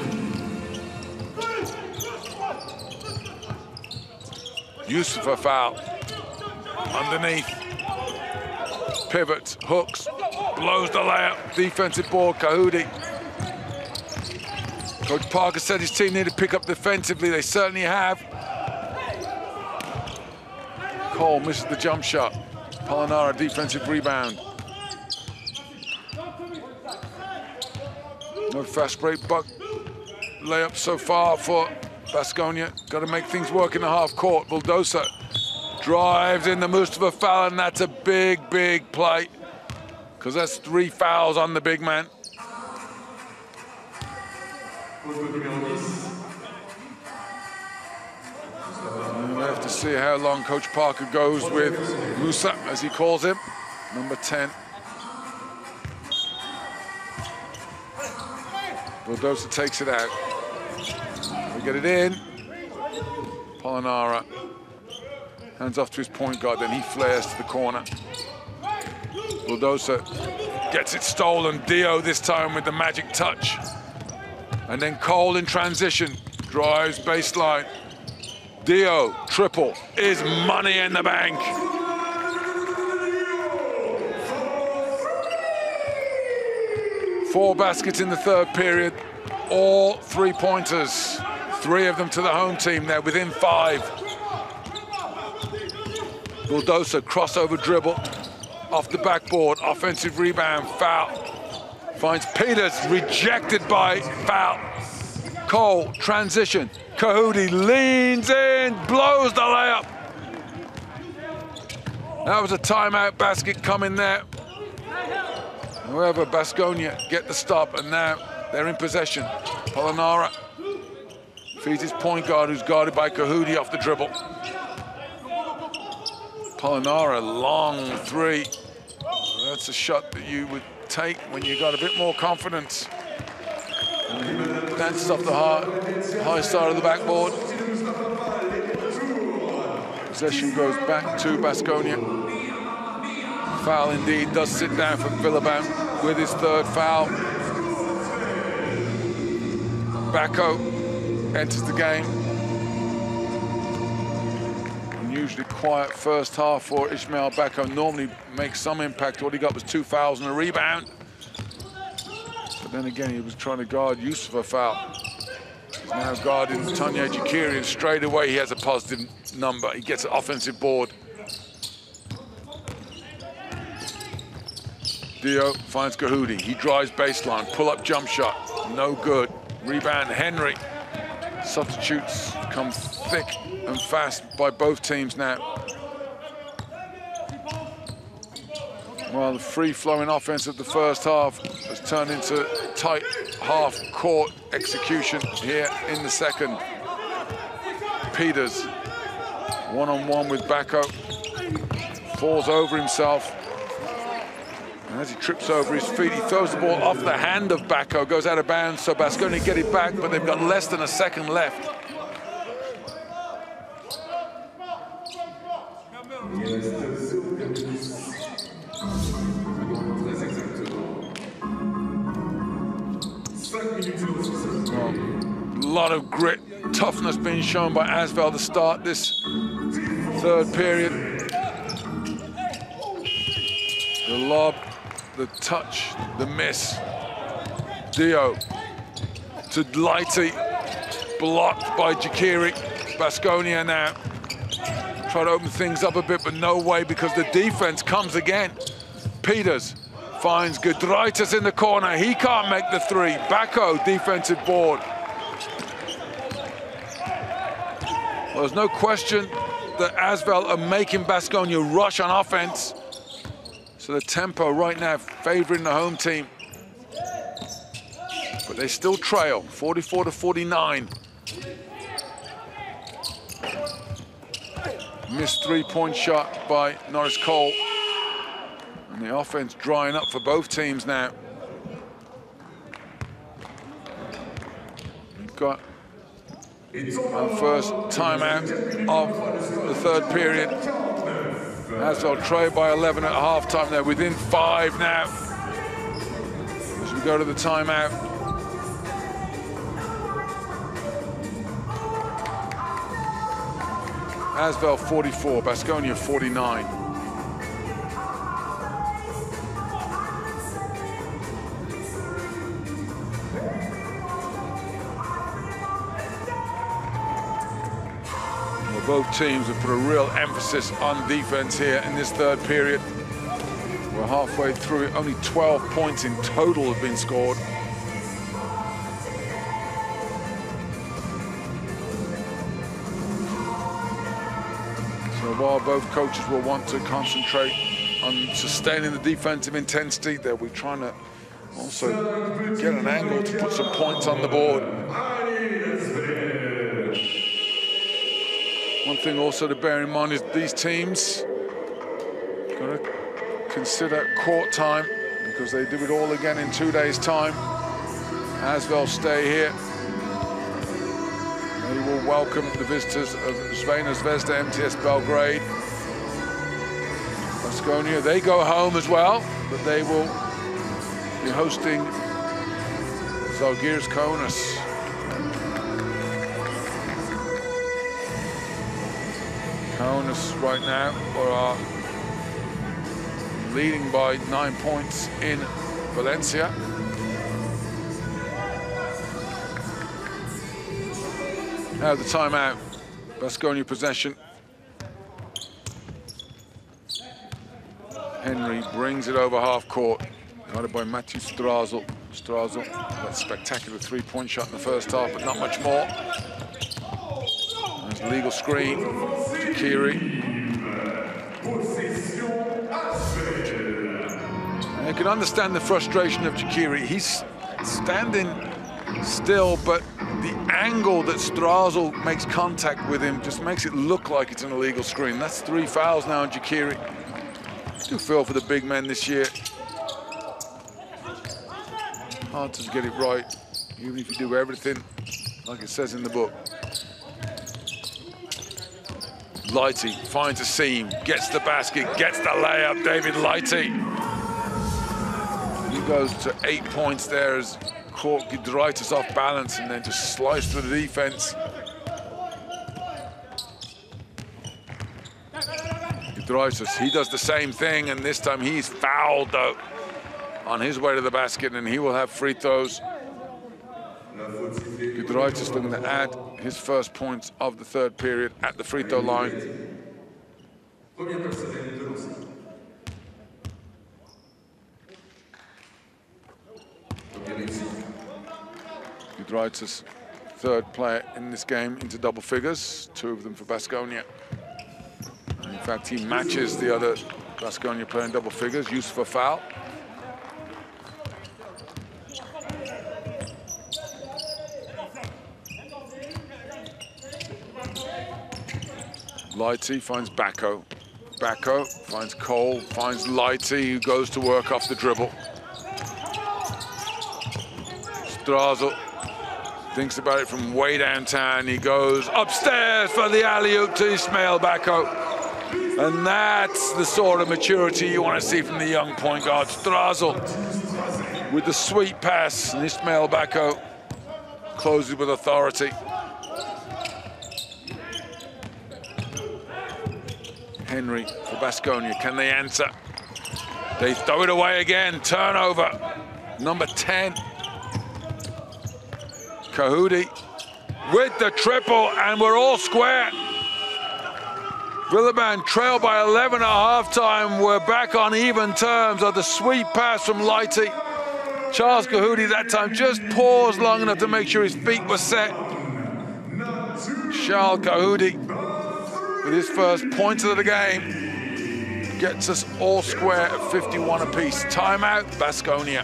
Yusufa Fall underneath, pivots, hooks, blows the layup, defensive board, Kahudi. Coach Parker said his team needed to pick up defensively. They certainly have. Cole misses the jump shot. Polonara defensive rebound. No fast break buck layup so far for Baskonia. Got to make things work in the half court. Vildosa drives in the Mustafa Fall, and that's a big, big play, because that's three fouls on the big man. And we have to see how long Coach Parker goes with Musa, as he calls him, number ten. Vildosa takes it out. We get it in. Polonara hands off to his point guard, then he flares to the corner. Vildosa gets it stolen. Dio this time with the magic touch. And then Cole in transition, drives baseline. Dio, triple, is money in the bank. Four baskets in the third period, all three-pointers. Three of them to the home team. They're within five. Vildosa crossover dribble. off the backboard, offensive rebound, foul. Finds Peters, rejected by foul. Cole, transition. Kahudi leans in, blows the layup. That was a timeout basket coming there. However, Baskonia get the stop, and now they're in possession. Polonara feeds his point guard, who's guarded by Kahudi off the dribble. Polonara, long three. That's a shot that you would take when you got a bit more confidence. Dances off the high, high side of the backboard. Possession goes back to Baskonia. Foul indeed, does sit down for Villabam with his third foul. Backo enters the game. Unusually quiet first half for Ismael Backo. Normally makes some impact. All he got was two fouls and a rebound. But then again, he was trying to guard Yusufa foul. He's now guarding Tanya Jakiri, and straight away he has a positive number. He gets an offensive board. Dio finds Kahudi. He drives baseline, pull-up jump shot, no good. Rebound, Henry. Substitutes come thick and fast by both teams now. Well, the free-flowing offense of the first half has turned into tight half-court execution here in the second. Peters, one-on-one with Backo, falls over himself. And as he trips over his feet, he throws the ball off the hand of Backo, goes out of bounds, so Baskonia get it back, but they've got less than a second left. A lot of grit, toughness being shown by Asvel to start this third period. The lob, the touch, the miss. Dio to Lighty, blocked by Jakiri. Baskonia now try to open things up a bit, but no way, because the defense comes again. Peters finds Giedraitis in the corner. He can't make the three. Backo, defensive board. Well, there's no question that Asvel are making Baskonia rush on offense. So the tempo right now favoring the home team. But they still trail, forty-four to forty-nine. Missed three-point shot by Norris Cole. And the offense drying up for both teams now. We've got our first timeout of the third period. Asvel trail by eleven at halftime. They're within five now. As we go to the timeout. Asvel forty-four, Baskonia forty-nine. Both teams have put a real emphasis on defense here in this third period. We're halfway through it. Only twelve points in total have been scored. So while both coaches will want to concentrate on sustaining the defensive intensity, they'll be trying to also get an angle to put some points on the board. One thing also to bear in mind is these teams got to consider court time, because they do it all again in two days' time. Asvel stay here. They will welcome the visitors of Crvena Zvezda, M T S Belgrade. Baskonia, they go home as well, but they will be hosting Zalgiris Kaunas. Kaunas right now are leading by nine points in Valencia. Now the timeout, Baskonia possession. Henry brings it over half court. Guarded by Matthew Strazel. Strazel, that spectacular three-point shot in the first half, but not much more. There's the legal screen. Jacquieri. You can understand the frustration of Jacquieri. He's standing still, but the angle that Strazel makes contact with him just makes it look like it's an illegal screen. That's three fouls now on Jacquieri. Do feel for the big men this year. Hard to get it right, even if you do everything like it says in the book. Lighty finds a seam, gets the basket, gets the layup. David Lighty. He goes to eight points there as caught Giedraitis off balance and then just sliced through the defense. Giedraitis, he does the same thing, and this time he's fouled though on his way to the basket, and he will have free throws. Giedraitis looking to add his first points of the third period at the free throw line. Giedraitis, third player in this game into double figures, two of them for Baskonia. In fact, he matches the other Baskonia player in double figures, used for foul. Lighty finds Bacco. Bacco finds Cole, finds Lighty, who goes to work off the dribble. Strazel thinks about it from way downtown. He goes upstairs for the alley-oop to Ismail Bacco. And that's the sort of maturity you want to see from the young point guard. Strazel with the sweet pass, and Ismail Bacco closes with authority. Henry for Baskonia, can they answer? They throw it away again, turnover. Number ten. Kahudi with the triple, and we're all square. Villeurbanne trail by eleven at halftime. We're back on even terms of the sweet pass from Lighty. Charles Kahudi that time just paused long enough to make sure his feet were set. Charles Kahudi with his first points of the game gets us all square at fifty-one apiece. Timeout, Baskonia.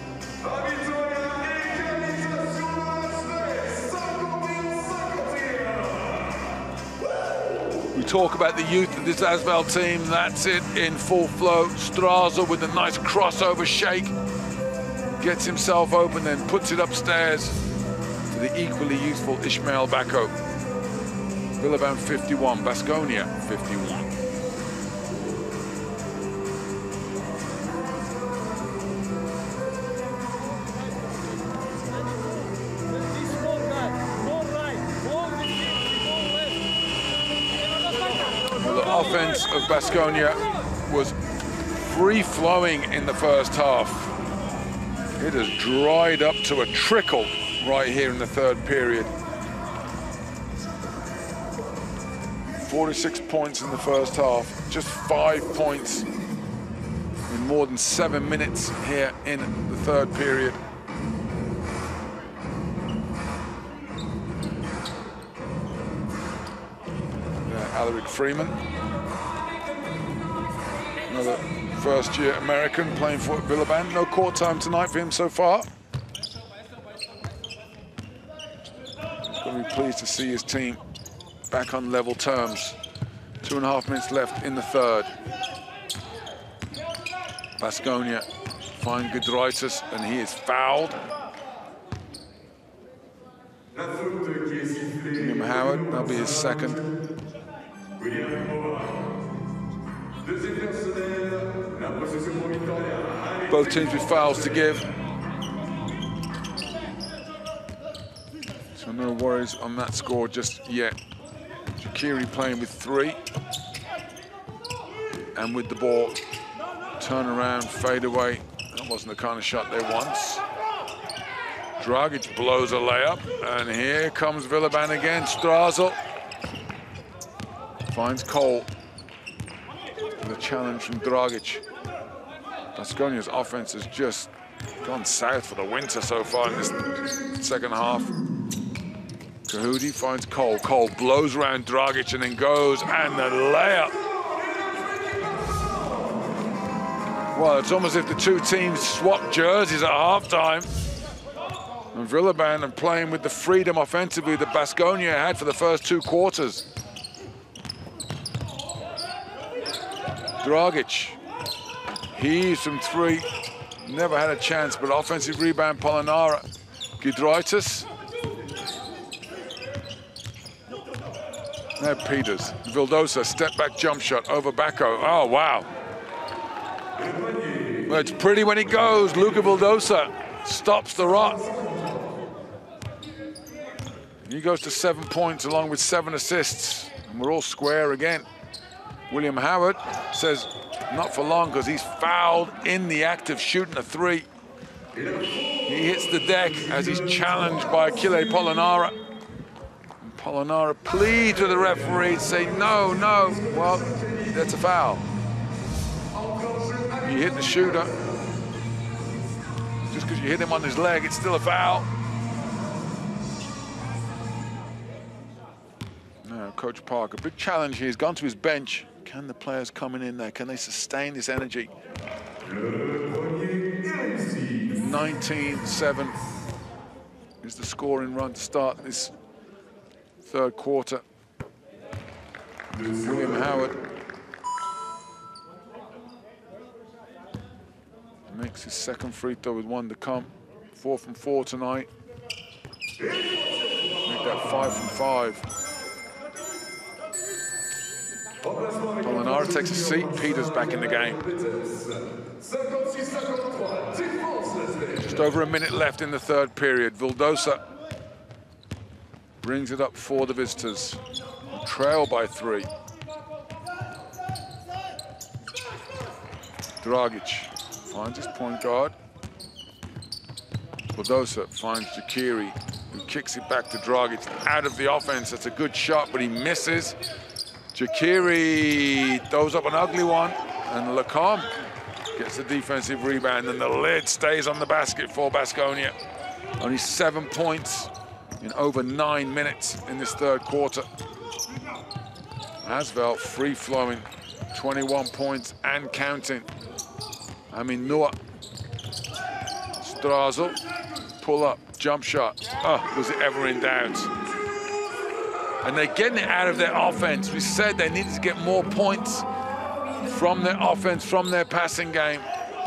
We talk about the youth of this Asvel team. That's it in full flow. Strazel with a nice crossover shake. Gets himself open, then puts it upstairs to the equally youthful Ismail Bacco. Villeurbanne fifty-one, Baskonia fifty-one. Well, the offense of Baskonia was free-flowing in the first half. It has dried up to a trickle right here in the third period. forty-six points in the first half, just five points in more than seven minutes here in the third period. Yeah, Alaric Freeman, another first-year American playing for Villeurbanne. No court time tonight for him so far. He's going to be pleased to see his team back on level terms. Two and a half minutes left in the third. Baskonia find Giedraitis, and he is fouled. William Howard, that'll be his second. Both teams with fouls to give. So no worries on that score just yet. Jacquieri playing with three. And with the ball, turn around, fade away. That wasn't the kind of shot they want. Dragic blows a layup, and here comes Villeurbanne again. Strazel finds Cole. The challenge from Dragic. Baskonia's offense has just gone south for the winter so far in this second half. Kahudi finds Cole. Cole blows around Dragic and then goes, and the layup. Well, it's almost as if the two teams swapped jerseys at halftime. And Villeurbanne are playing with the freedom offensively that Baskonia had for the first two quarters. Dragic, heaves from three, never had a chance, but offensive rebound, Polonara. Giedraitis. Now Peters, Vildosa, step back jump shot over Bacco. Oh, wow. Well, it's pretty when it goes. Luca Vildosa stops the rot. He goes to seven points along with seven assists, and we're all square again. William Howard says not for long because he's fouled in the act of shooting a three. He hits the deck as he's challenged by Achille Polonara. And Polonara pleads with the referee to say, no, no. Well, that's a foul. You hit the shooter. Just because you hit him on his leg, it's still a foul. Now, Coach Parker, big challenge here. He's gone to his bench. Can the players coming in there, can they sustain this energy? nineteen seven is the scoring run to start this third quarter. William Howard makes his second free throw with one to come. Four from four tonight. Make that five from five. Polonara takes a seat. Peters back in the game. Just over a minute left in the third period. Vildosa brings it up for the visitors. Trail by three. Dragic finds his point guard. Vildosa finds Jakiri, who kicks it back to Dragic. Out of the offense. That's a good shot, but he misses. Jakiri throws up an ugly one, and Lacombe gets the defensive rebound, and the lid stays on the basket for Baskonia. Only seven points in over nine minutes in this third quarter. Asvel free-flowing, twenty-one points and counting. I mean, Noah. Strazel, pull up, jump shot. Oh, was it ever in doubt? And they're getting it out of their offense. We said they needed to get more points from their offense, from their passing game.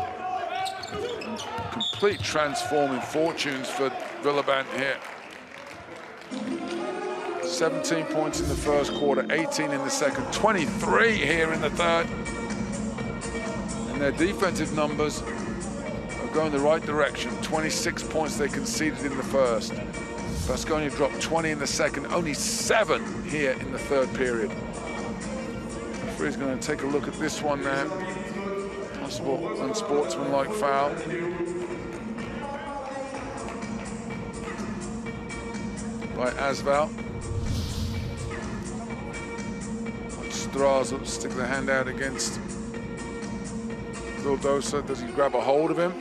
Complete transforming fortunes for Villeurbanne here. seventeen points in the first quarter, eighteen in the second, twenty-three here in the third. And their defensive numbers are going the right direction. twenty-six points they conceded in the first. Baskonia dropped twenty in the second, only seven here in the third period. The referee's going to take a look at this one now. Possible unsportsmanlike foul. By Asvel. Strazel stick the hand out against Vildosa. Does he grab a hold of him?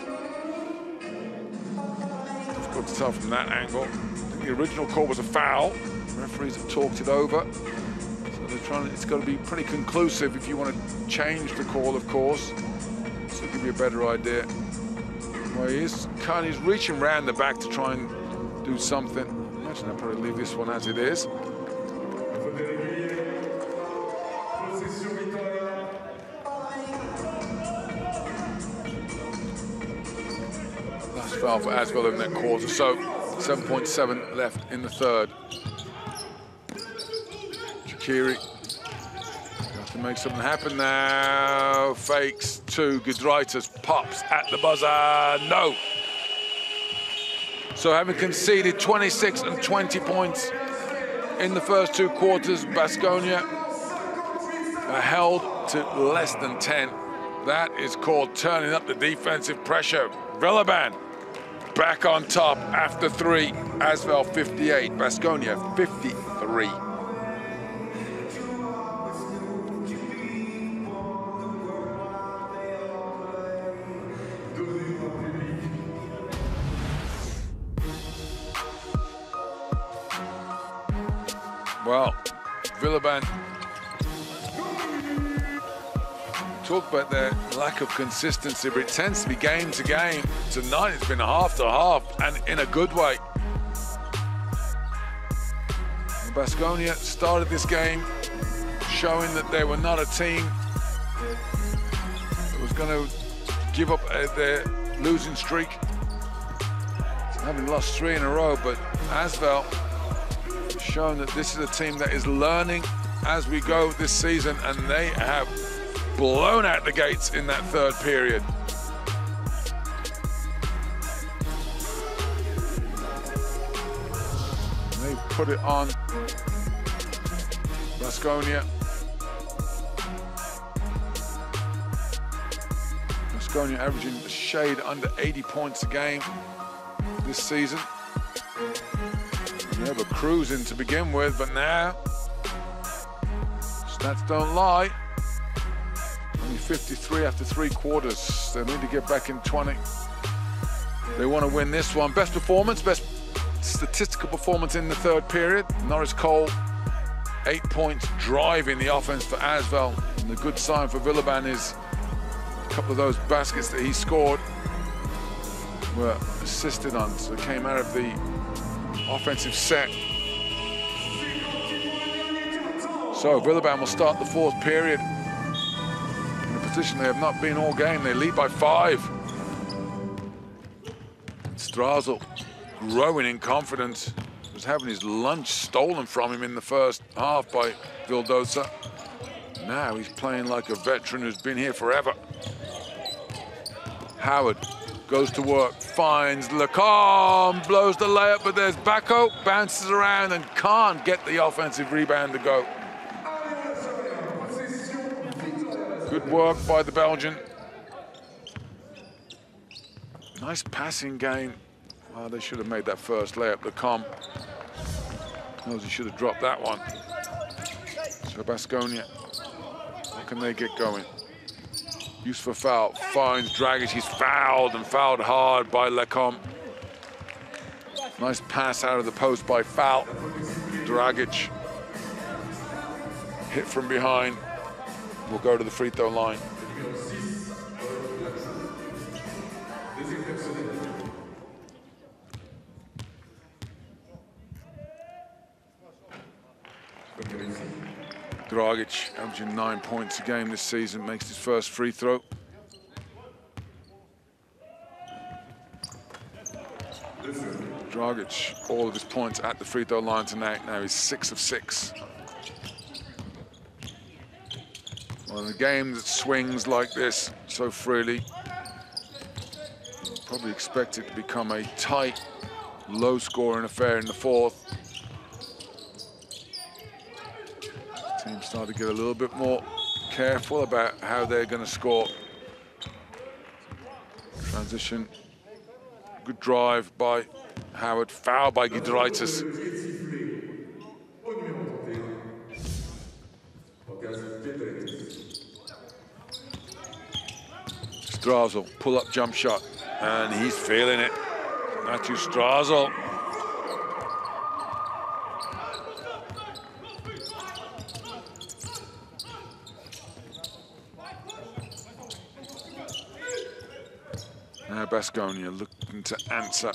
Difficult to tell from that angle. The original call was a foul. The referees have talked it over. So they're trying to, it's got to be pretty conclusive if you want to change the call, of course. So give you a better idea. Well, he is kind of, he's reaching around the back to try and do something. Imagine I'll probably leave this one as it is. Last foul for Asvel in that quarter. So seven point seven left in the third. Jakiri have to make something happen now. Fakes to Giedraitis, pops at the buzzer. No. So having conceded twenty-six and twenty points in the first two quarters, Baskonia are held to less than ten. That is called turning up the defensive pressure. Villeurbanne back on top after three. Asvel fifty-eight, Baskonia fifty-three. Well, Villeurbanne talk about their lack of consistency, but it tends to be game to game. Tonight it's been half to half, and in a good way. Baskonia started this game showing that they were not a team that was going to give up uh, their losing streak. Having lost three in a row, but Asvel has shown that this is a team that is learning as we go this season, and they have blown out the gates in that third period. They put it on Baskonia. Baskonia averaging a shade under eighty points a game this season. They were cruising to begin with, but now stats don't lie. Only fifty-three after three quarters. They need to get back in twenty. They want to win this one. Best performance, best statistical performance in the third period. Norris Cole, eight points driving the offense for Asvel. And the good sign for Villeurbanne is a couple of those baskets that he scored were assisted on, so it came out of the offensive set. So Villeurbanne will start the fourth period in a position they have not been all game. They lead by five. Strazel, growing in confidence, was having his lunch stolen from him in the first half by Vildosa. Now he's playing like a veteran who's been here forever. Howard goes to work, finds Lacombe, blows the layup, but there's Bacco, bounces around and can't get the offensive rebound to go. Good work by the Belgian. Nice passing game. Oh, they should have made that first layup. Lacombe knows he should have dropped that one. So Baskonia, what can they get going? Use for foul, finds Dragic, he's fouled and fouled hard by Lacombe. Nice pass out of the post by Foul. Dragic, hit from behind, will go to the free throw line. Dragic, averaging nine points a game this season, makes his first free throw. Dragic, all of his points at the free throw line tonight. Now he's six of six. Well, in a game that swings like this so freely, probably expect it to become a tight, low-scoring affair in the fourth. Teams start to get a little bit more careful about how they're going to score. Transition, good drive by Howard, foul by Giedraitis. Strazel, pull-up jump shot, and he's feeling it. Matthew Strazel. Now Baskonia looking to answer.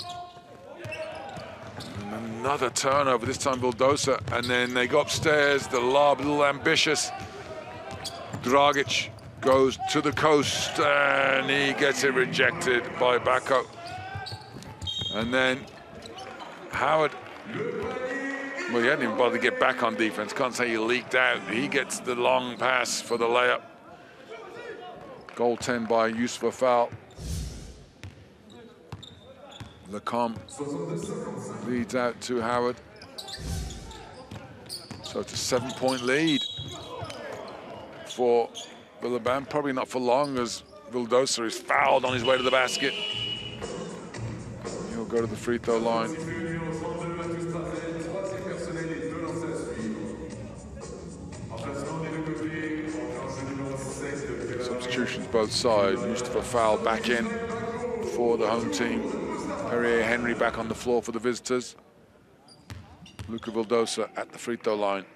And another turnover, this time Vildosa, and then they go upstairs, the lob, a little ambitious. Dragic goes to the coast, and he gets it rejected by Bacco. And then Howard, well, he hadn't even bothered to get back on defense. Can't say he leaked out. He gets the long pass for the layup. Goal ten by Yusuf Foul. Lacombe leads out to Howard. So it's a seven-point lead for Villeurbanne. Probably not for long, as Vildosa is fouled on his way to the basket. He'll go to the free throw line. Substitutions both sides. Mustafa Foul back in for the home team. Perrier Henry back on the floor for the visitors. Luca Vildosa at the free throw line.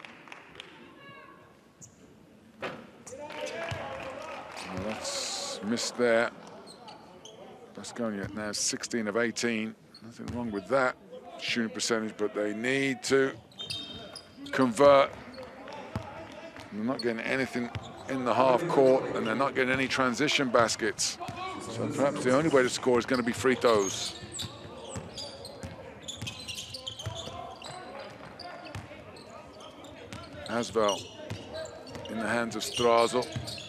Well, that's missed there. Baskonia now sixteen of eighteen. Nothing wrong with that shooting percentage, but they need to convert. They're not getting anything in the half court, and they're not getting any transition baskets. So perhaps the only way to score is going to be free throws. Asvel in the hands of Strazel.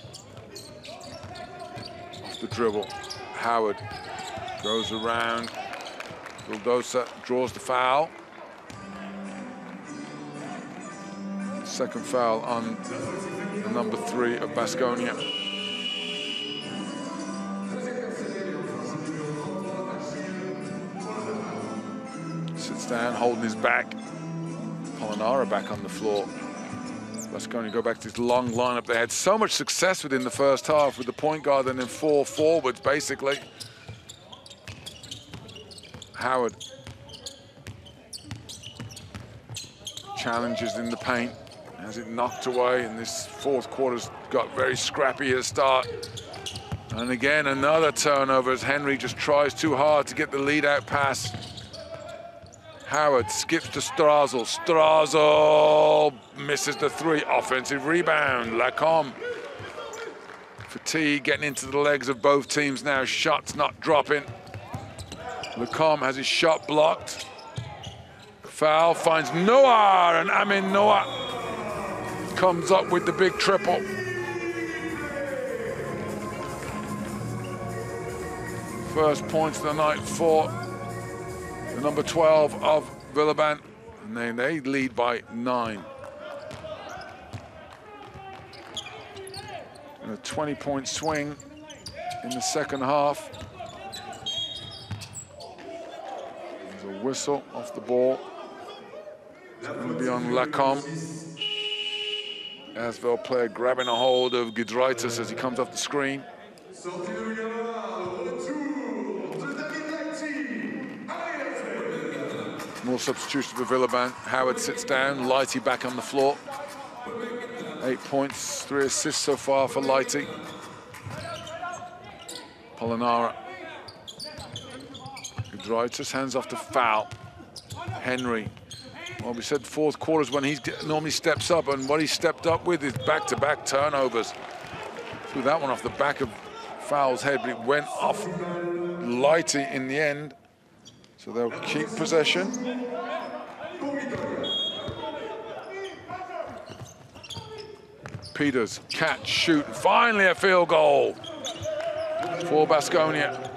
Off the dribble. Howard goes around. Vildosa draws the foul. Second foul on the number three of Baskonia. Sits down, holding his back. Polonara back on the floor. Baskonia go back to this long lineup. They had so much success within the first half with the point guard and then four forwards, basically. Howard challenges in the paint, has it knocked away, and this fourth quarter's got very scrappy at the start. And again, another turnover as Henry just tries too hard to get the lead out pass. Howard skips to Strazel. Strazel misses the three. Offensive rebound. Lacombe. Fatigue getting into the legs of both teams now. Shots not dropping. Lacombe has his shot blocked. Foul finds Noah, and Amin Noah comes up with the big triple. First points of the night for the number twelve of Villeurbanne, and they, they lead by nine. And a twenty point swing in the second half. There's a whistle off the ball. It's going to be on Lacombe. Asvel player grabbing a hold of Giedraitis as he comes off the screen. More substitutions for Villeurbanne. Howard sits down, Lighty back on the floor. Eight points, three assists so far for Lighty. Polonara. Giedraitis hands off to foul. Henry. Well, we said fourth quarters when he normally steps up, and what he stepped up with is back-to-back turnovers. Threw that one off the back of Foul's head, but it went off Lighty in the end. So they'll keep possession. Peters, catch, shoot, finally a field goal for Baskonia.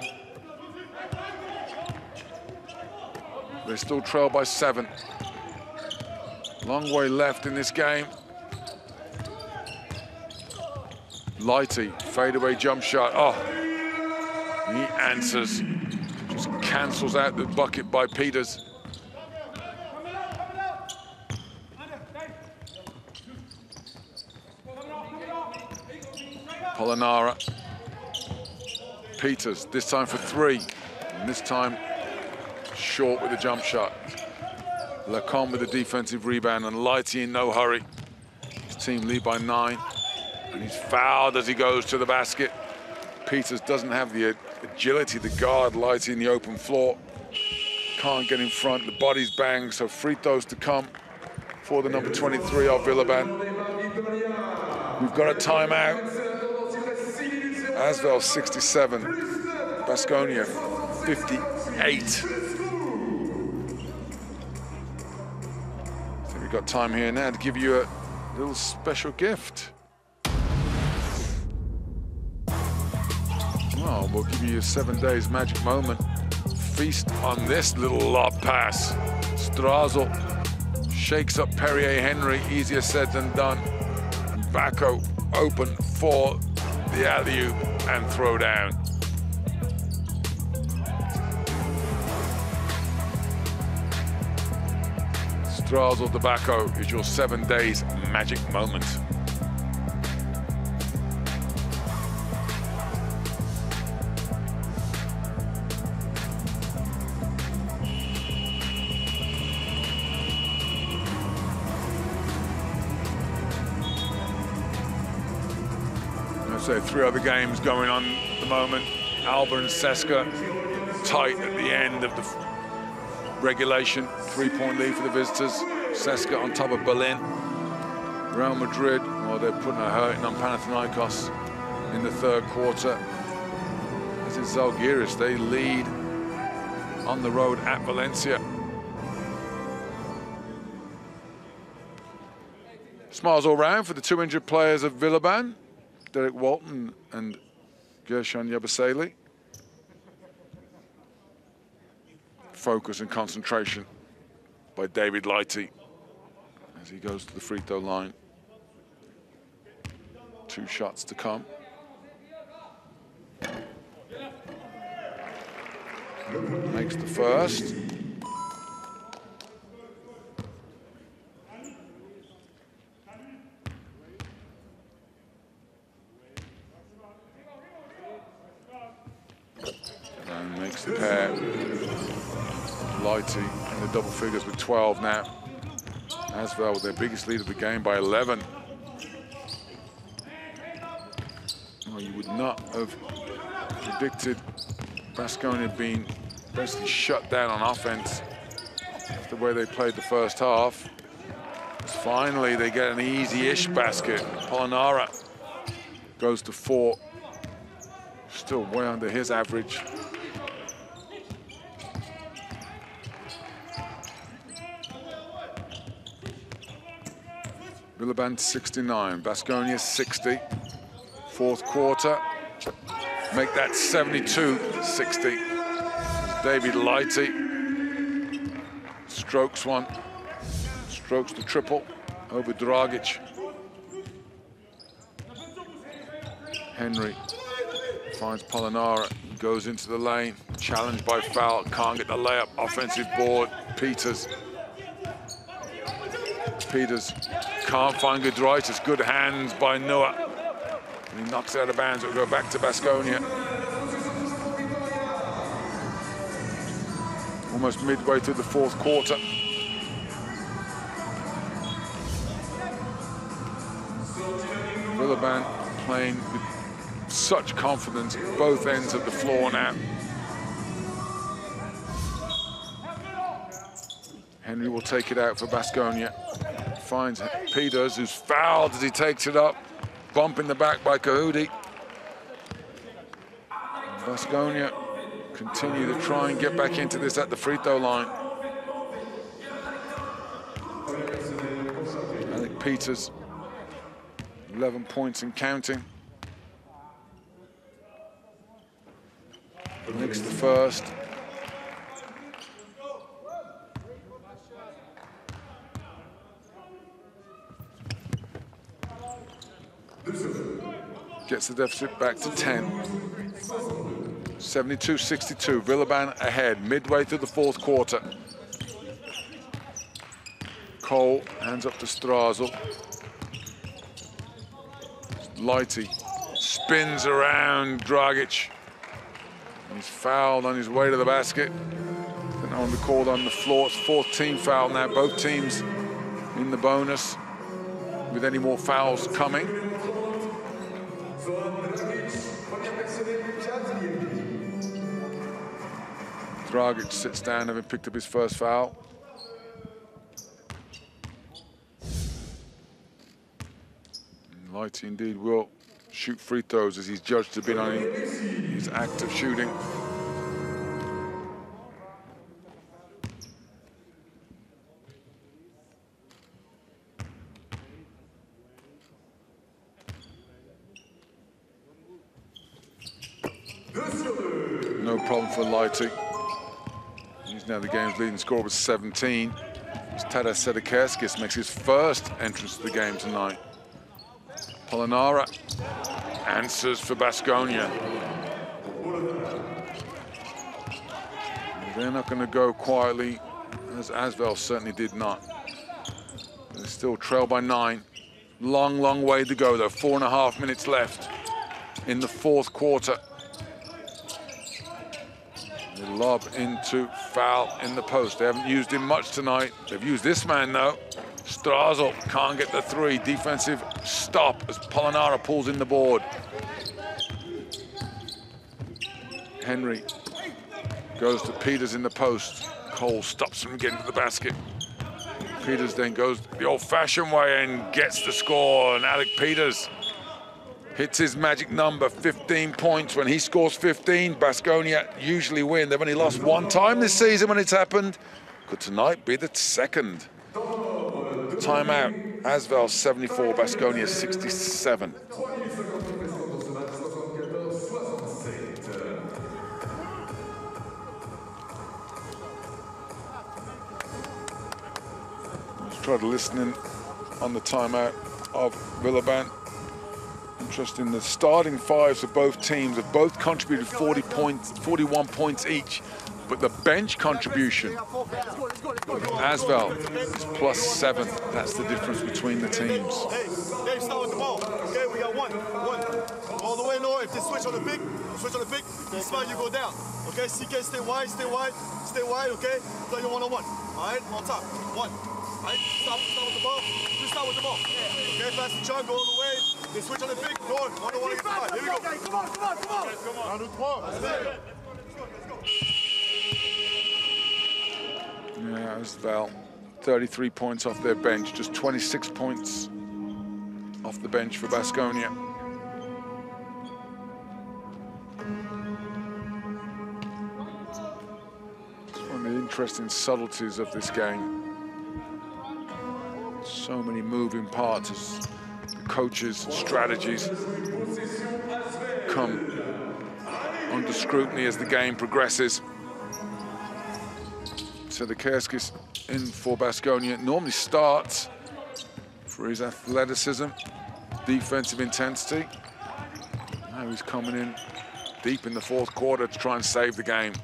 They still trail by seven. Long way left in this game. Lighty, fadeaway jump shot. Oh, he answers. Just cancels out the bucket by Peters. Polonara. Peters, this time for three. And this time short with the jump shot. Lacombe with the defensive rebound, and Lighty in no hurry. His team lead by nine. And he's fouled as he goes to the basket. Peters doesn't have the agility to guard Lighty in the open floor. Can't get in front, the body's banged, so free throws to come for the number twenty-three of Villeurbanne. We've got a timeout. Asvel sixty-seven, Baskonia fifty-eight. So we've got time here now to give you a little special gift. Well, we'll give you a seven days magic moment. Feast on this little lob pass. Strazel shakes up Perrier Henry, easier said than done. Backo open for the alley-oop and throw down. Strazel to Backo is your seven days magic moment. So three other games going on at the moment. Alba and Cesca tight at the end of the regulation. Three-point lead for the visitors. Cesca on top of Berlin. Real Madrid, well, they're putting a hurting on Panathinaikos in the third quarter. As in Zalgiris, they lead on the road at Valencia. Smiles all round for the two injured players of Villeurbanne, Derek Walton and Gershon Yabusele. Focus and concentration by David Lighty as he goes to the free throw line. Two shots to come. Makes the first. And makes the pair. Lighty in the double figures with twelve now. Asvel with their biggest lead of the game by eleven. Well, you would not have predicted Baskonia being basically shut down on offense the way they played the first half. Finally, they get an easy-ish basket. Polonara goes to four. Still way under his average. Villeurbanne sixty-nine, Baskonia sixty. Fourth quarter, make that seventy-two sixty. David Lighty strokes one, strokes the triple over Dragic. Henry finds Polonara, goes into the lane, challenged by foul, can't get the layup, offensive board, Peters. Peters can't find Giedraitis, good hands by Noah. And he knocks it out of bounds, it'll go back to Baskonia. Almost midway through the fourth quarter. Villeurbanne playing with such confidence at both ends of the floor now. Henry will take it out for Baskonia. Finds Peters, who's fouled as he takes it up. Bump in the back by Kahudi. Baskonia continue to try and get back into this at the free throw line. Alec Peters, eleven points and counting. Makes the first. Gets the deficit back to ten. seventy-two sixty-two, Villeurbanne ahead, midway through the fourth quarter. Cole hands up to Strazel. Lighty spins around Dragic. He's fouled on his way to the basket. Then on the call on the floor. It's fourth team foul now. Both teams in the bonus with any more fouls coming. Dragic sits down, having picked up his first foul. And Lighty indeed will shoot free throws as he's judged to be on his act of shooting. No problem for Lighty. He's now the game's leading scorer with seventeen. Tadas Sedekerskis makes his first entrance to the game tonight. Polonara answers for Baskonia. They're not going to go quietly, as Asvel certainly did not. They still trail by nine. Long, long way to go, though. Four and a half minutes left in the fourth quarter. They lob into foul in the post. They haven't used him much tonight. They've used this man, though. Strazel can't get the three. Defensive stop as Polonara pulls in the board. Henry goes to Peters in the post. Cole stops him from getting to the basket. Peters then goes the old-fashioned way and gets the score. And Alec Peters hits his magic number, fifteen points. When he scores fifteen, Baskonia usually win. They've only lost one time this season when it's happened. Could tonight be the second? Timeout. Asvel seventy-four, Baskonia sixty-seven. Try to listen in on the timeout of Villeurbanne. Interesting, the starting fives of both teams have both contributed forty points, forty-one points each, but the bench contribution of Asvel is plus seven. That's the difference between the teams. Hey, Dave, start with the ball. Okay, we got one, one. All the way low. If they switch on the pick, switch on the pick, this spot you go down. Okay, C K, stay wide, stay wide, stay wide, okay? Play your one-on-one. All right, on top, one. All right, stop, stop with the ball. Just start with the ball. Okay, pass the chunk, go all the way. They switch on the pick, go on, one on one against the five. Here we go. Come on, come on, come on. Come on. Round of twelve. Let's go, let's go. Yeah, Asvel, thirty-three points off their bench, just twenty-six points off the bench for Baskonia. It's one of the interesting subtleties of this game. So many moving parts as the coaches' strategies come under scrutiny as the game progresses. So the Kerskis in for Baskonia normally starts for his athleticism, defensive intensity. Now he's coming in deep in the fourth quarter to try and save the game.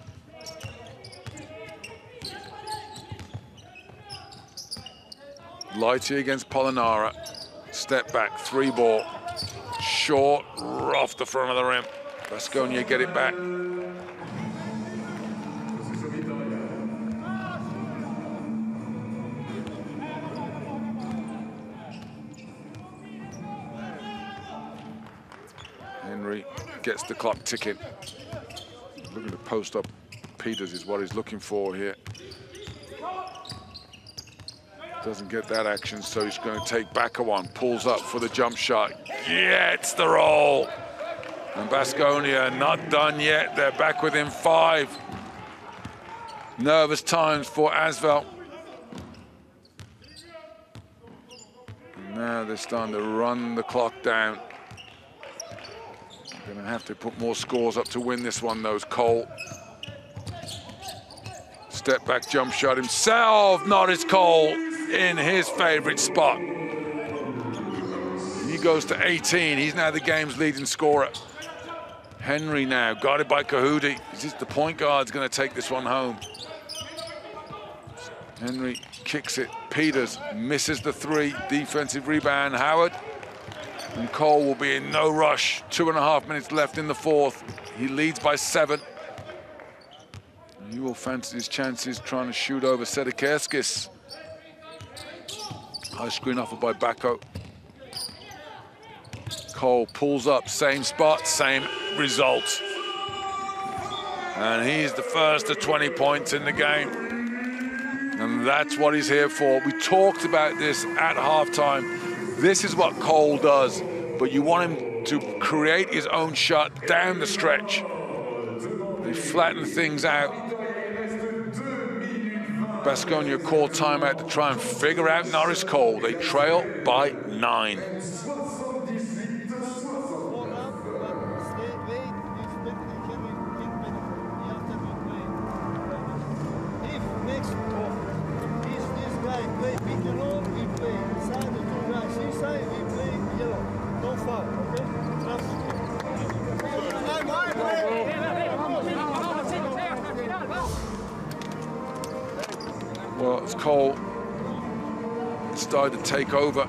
Lighty against Polonara. Step back, three ball. Short, off the front of the rim. Baskonia get it back. Henry gets the clock ticking. Looking to post up Peters is what he's looking for here. Doesn't get that action, so he's going to take back a one. Pulls up for the jump shot. Gets the roll. And Baskonia not done yet. They're back within five. Nervous times for Asvel. And now they're starting to run the clock down. They're going to have to put more scores up to win this one, though. Cole. Step back jump shot himself. Norris Cole in his favorite spot. He goes to eighteen. He's now the game's leading scorer. Henry now, guarded by Kahudi. Is this the point guard's going to take this one home? Henry kicks it. Peters misses the three. Defensive rebound. Howard. And Cole will be in no rush. Two and a half minutes left in the fourth. He leads by seven. And he will fancy his chances trying to shoot over Sedekerskis. High screen offered by Bacco. Cole pulls up, same spot, same result. And he's the first to twenty points in the game. And that's what he's here for. We talked about this at halftime. This is what Cole does, but you want him to create his own shot down the stretch. They flatten things out. Baskonia call timeout to try and figure out Norris Cole. They trail by nine. Well, as Cole started to take over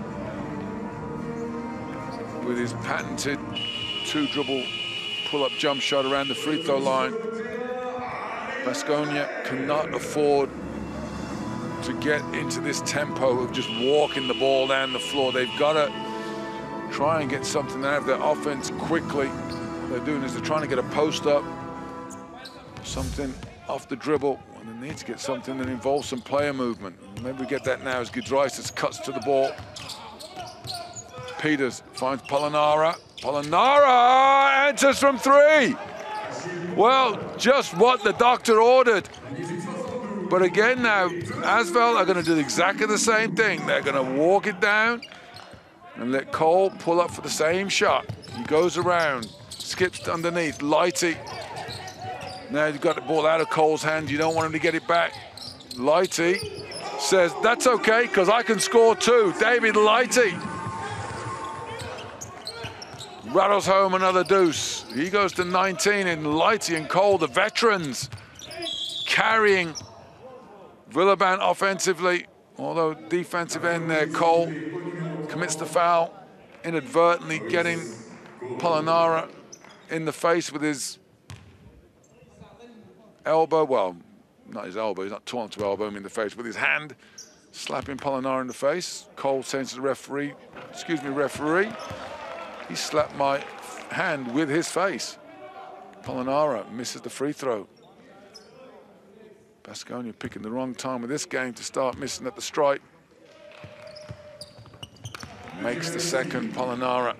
with his patented two-dribble pull-up jump shot around the free throw line. Baskonia cannot afford to get into this tempo of just walking the ball down the floor. They've got to try and get something out of their offense quickly. What they're doing is they're trying to get a post up, something off the dribble, and they need to get something that involves some player movement. Maybe we get that now as Giedraitis cuts to the ball. Peters finds Polonara. Polonara enters from three. Well, just what the doctor ordered. But again now, Asvel are going to do exactly the same thing. They're going to walk it down and let Cole pull up for the same shot. He goes around, skips underneath. Lighty. Now you've got the ball out of Cole's hand. You don't want him to get it back. Lighty says, that's okay, because I can score too. David Lighty rattles home another deuce. He goes to nineteen, and Lighty and Cole, the veterans, carrying Villeurbanne offensively. Although defensive end there, Cole commits the foul, inadvertently getting Polonara in the face with his elbow. Well, not his elbow, he's not taunt to elbow him in the face, with his hand, slapping Polonara in the face. Cole saying to the referee, excuse me, referee, he slapped my hand with his face. Polonara misses the free throw. Baskonia picking the wrong time with this game to start missing at the stripe. Makes the second, Polonara.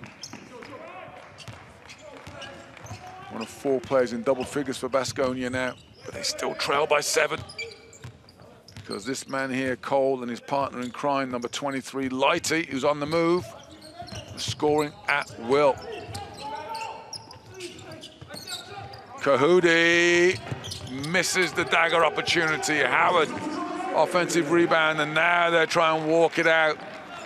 One of four players in double figures for Baskonia now, but they still trail by seven. Because this man here, Cole, and his partner in crime, number twenty-three, Lighty, who's on the move, scoring at will. Kahudi misses the dagger opportunity. Howard, offensive rebound, and now they're trying to walk it out.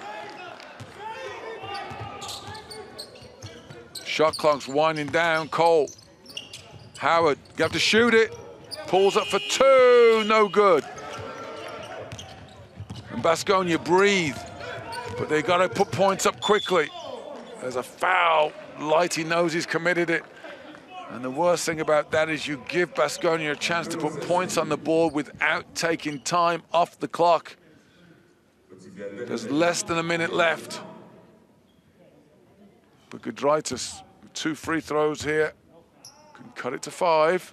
Shot clock's winding down. Cole, Howard, you have to shoot it. Pulls up for two, no good. And Baskonia breathe, but they got to put points up quickly. There's a foul. Lighty knows he's committed it. And the worst thing about that is you give Baskonia a chance to put points on the board without taking time off the clock. There's less than a minute left. But Giedraitis, with two free throws here, can cut it to five.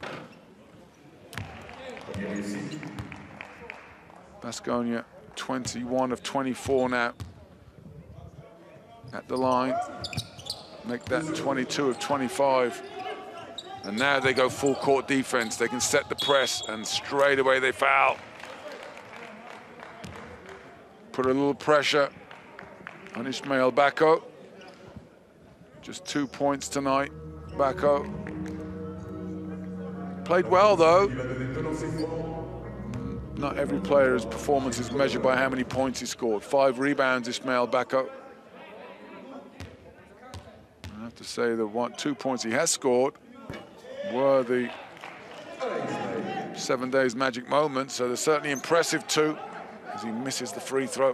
Baskonia, twenty-one of twenty-four now at the line. Make that twenty-two of twenty-five. And now they go full court defense. They can set the press, and straight away they foul. Put a little pressure on Ismael Bako. Just two points tonight, Bako. Played well though. Not every player's performance is measured by how many points he scored. Five rebounds, Ismael Bako. I have to say the one, two points he has scored were the seven days magic moments, so they're certainly impressive too, as he misses the free throw.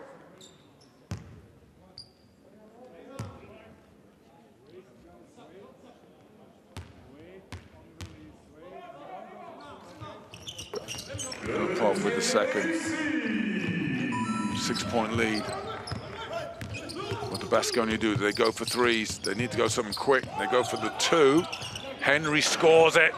No problem with the second. Six-point lead. What do Baskonia do? Do they go for threes? They need to go something quick. They go for the two. Henry scores it.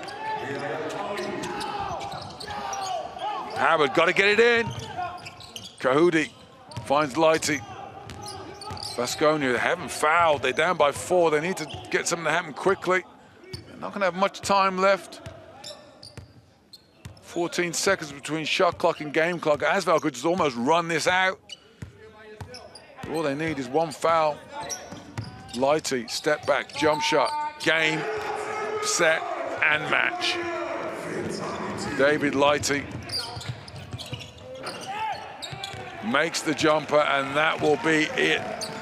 Howard got to get it in. Kahudi finds Lighty. Baskonia, they haven't fouled. They're down by four. They need to get something to happen quickly. They're not going to have much time left. fourteen seconds between shot clock and game clock. Asvel could just almost run this out. All they need is one foul. Lighty, step back, jump shot, game, set, and match. David Lighty makes the jumper, and that will be it.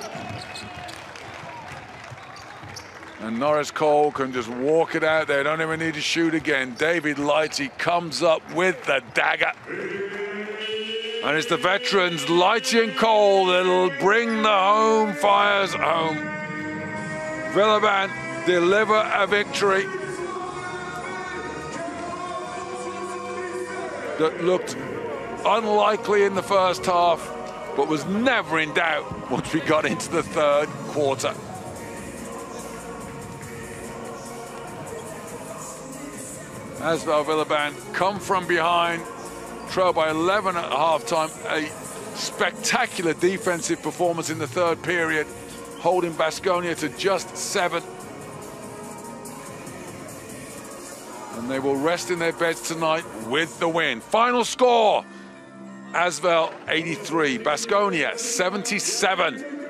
And Norris Cole can just walk it out there. Don't even need to shoot again. David Lighty comes up with the dagger. And it's the veterans, Lighty and Cole, that'll bring the home fires home. Villeurbanne deliver a victory that looked unlikely in the first half, but was never in doubt once we got into the third quarter. Asvel Villeurbanne come from behind, trail by eleven at halftime. A spectacular defensive performance in the third period, holding Baskonia to just seven. And they will rest in their beds tonight with the win. Final score, Asvel eighty-three, Baskonia seventy-seven.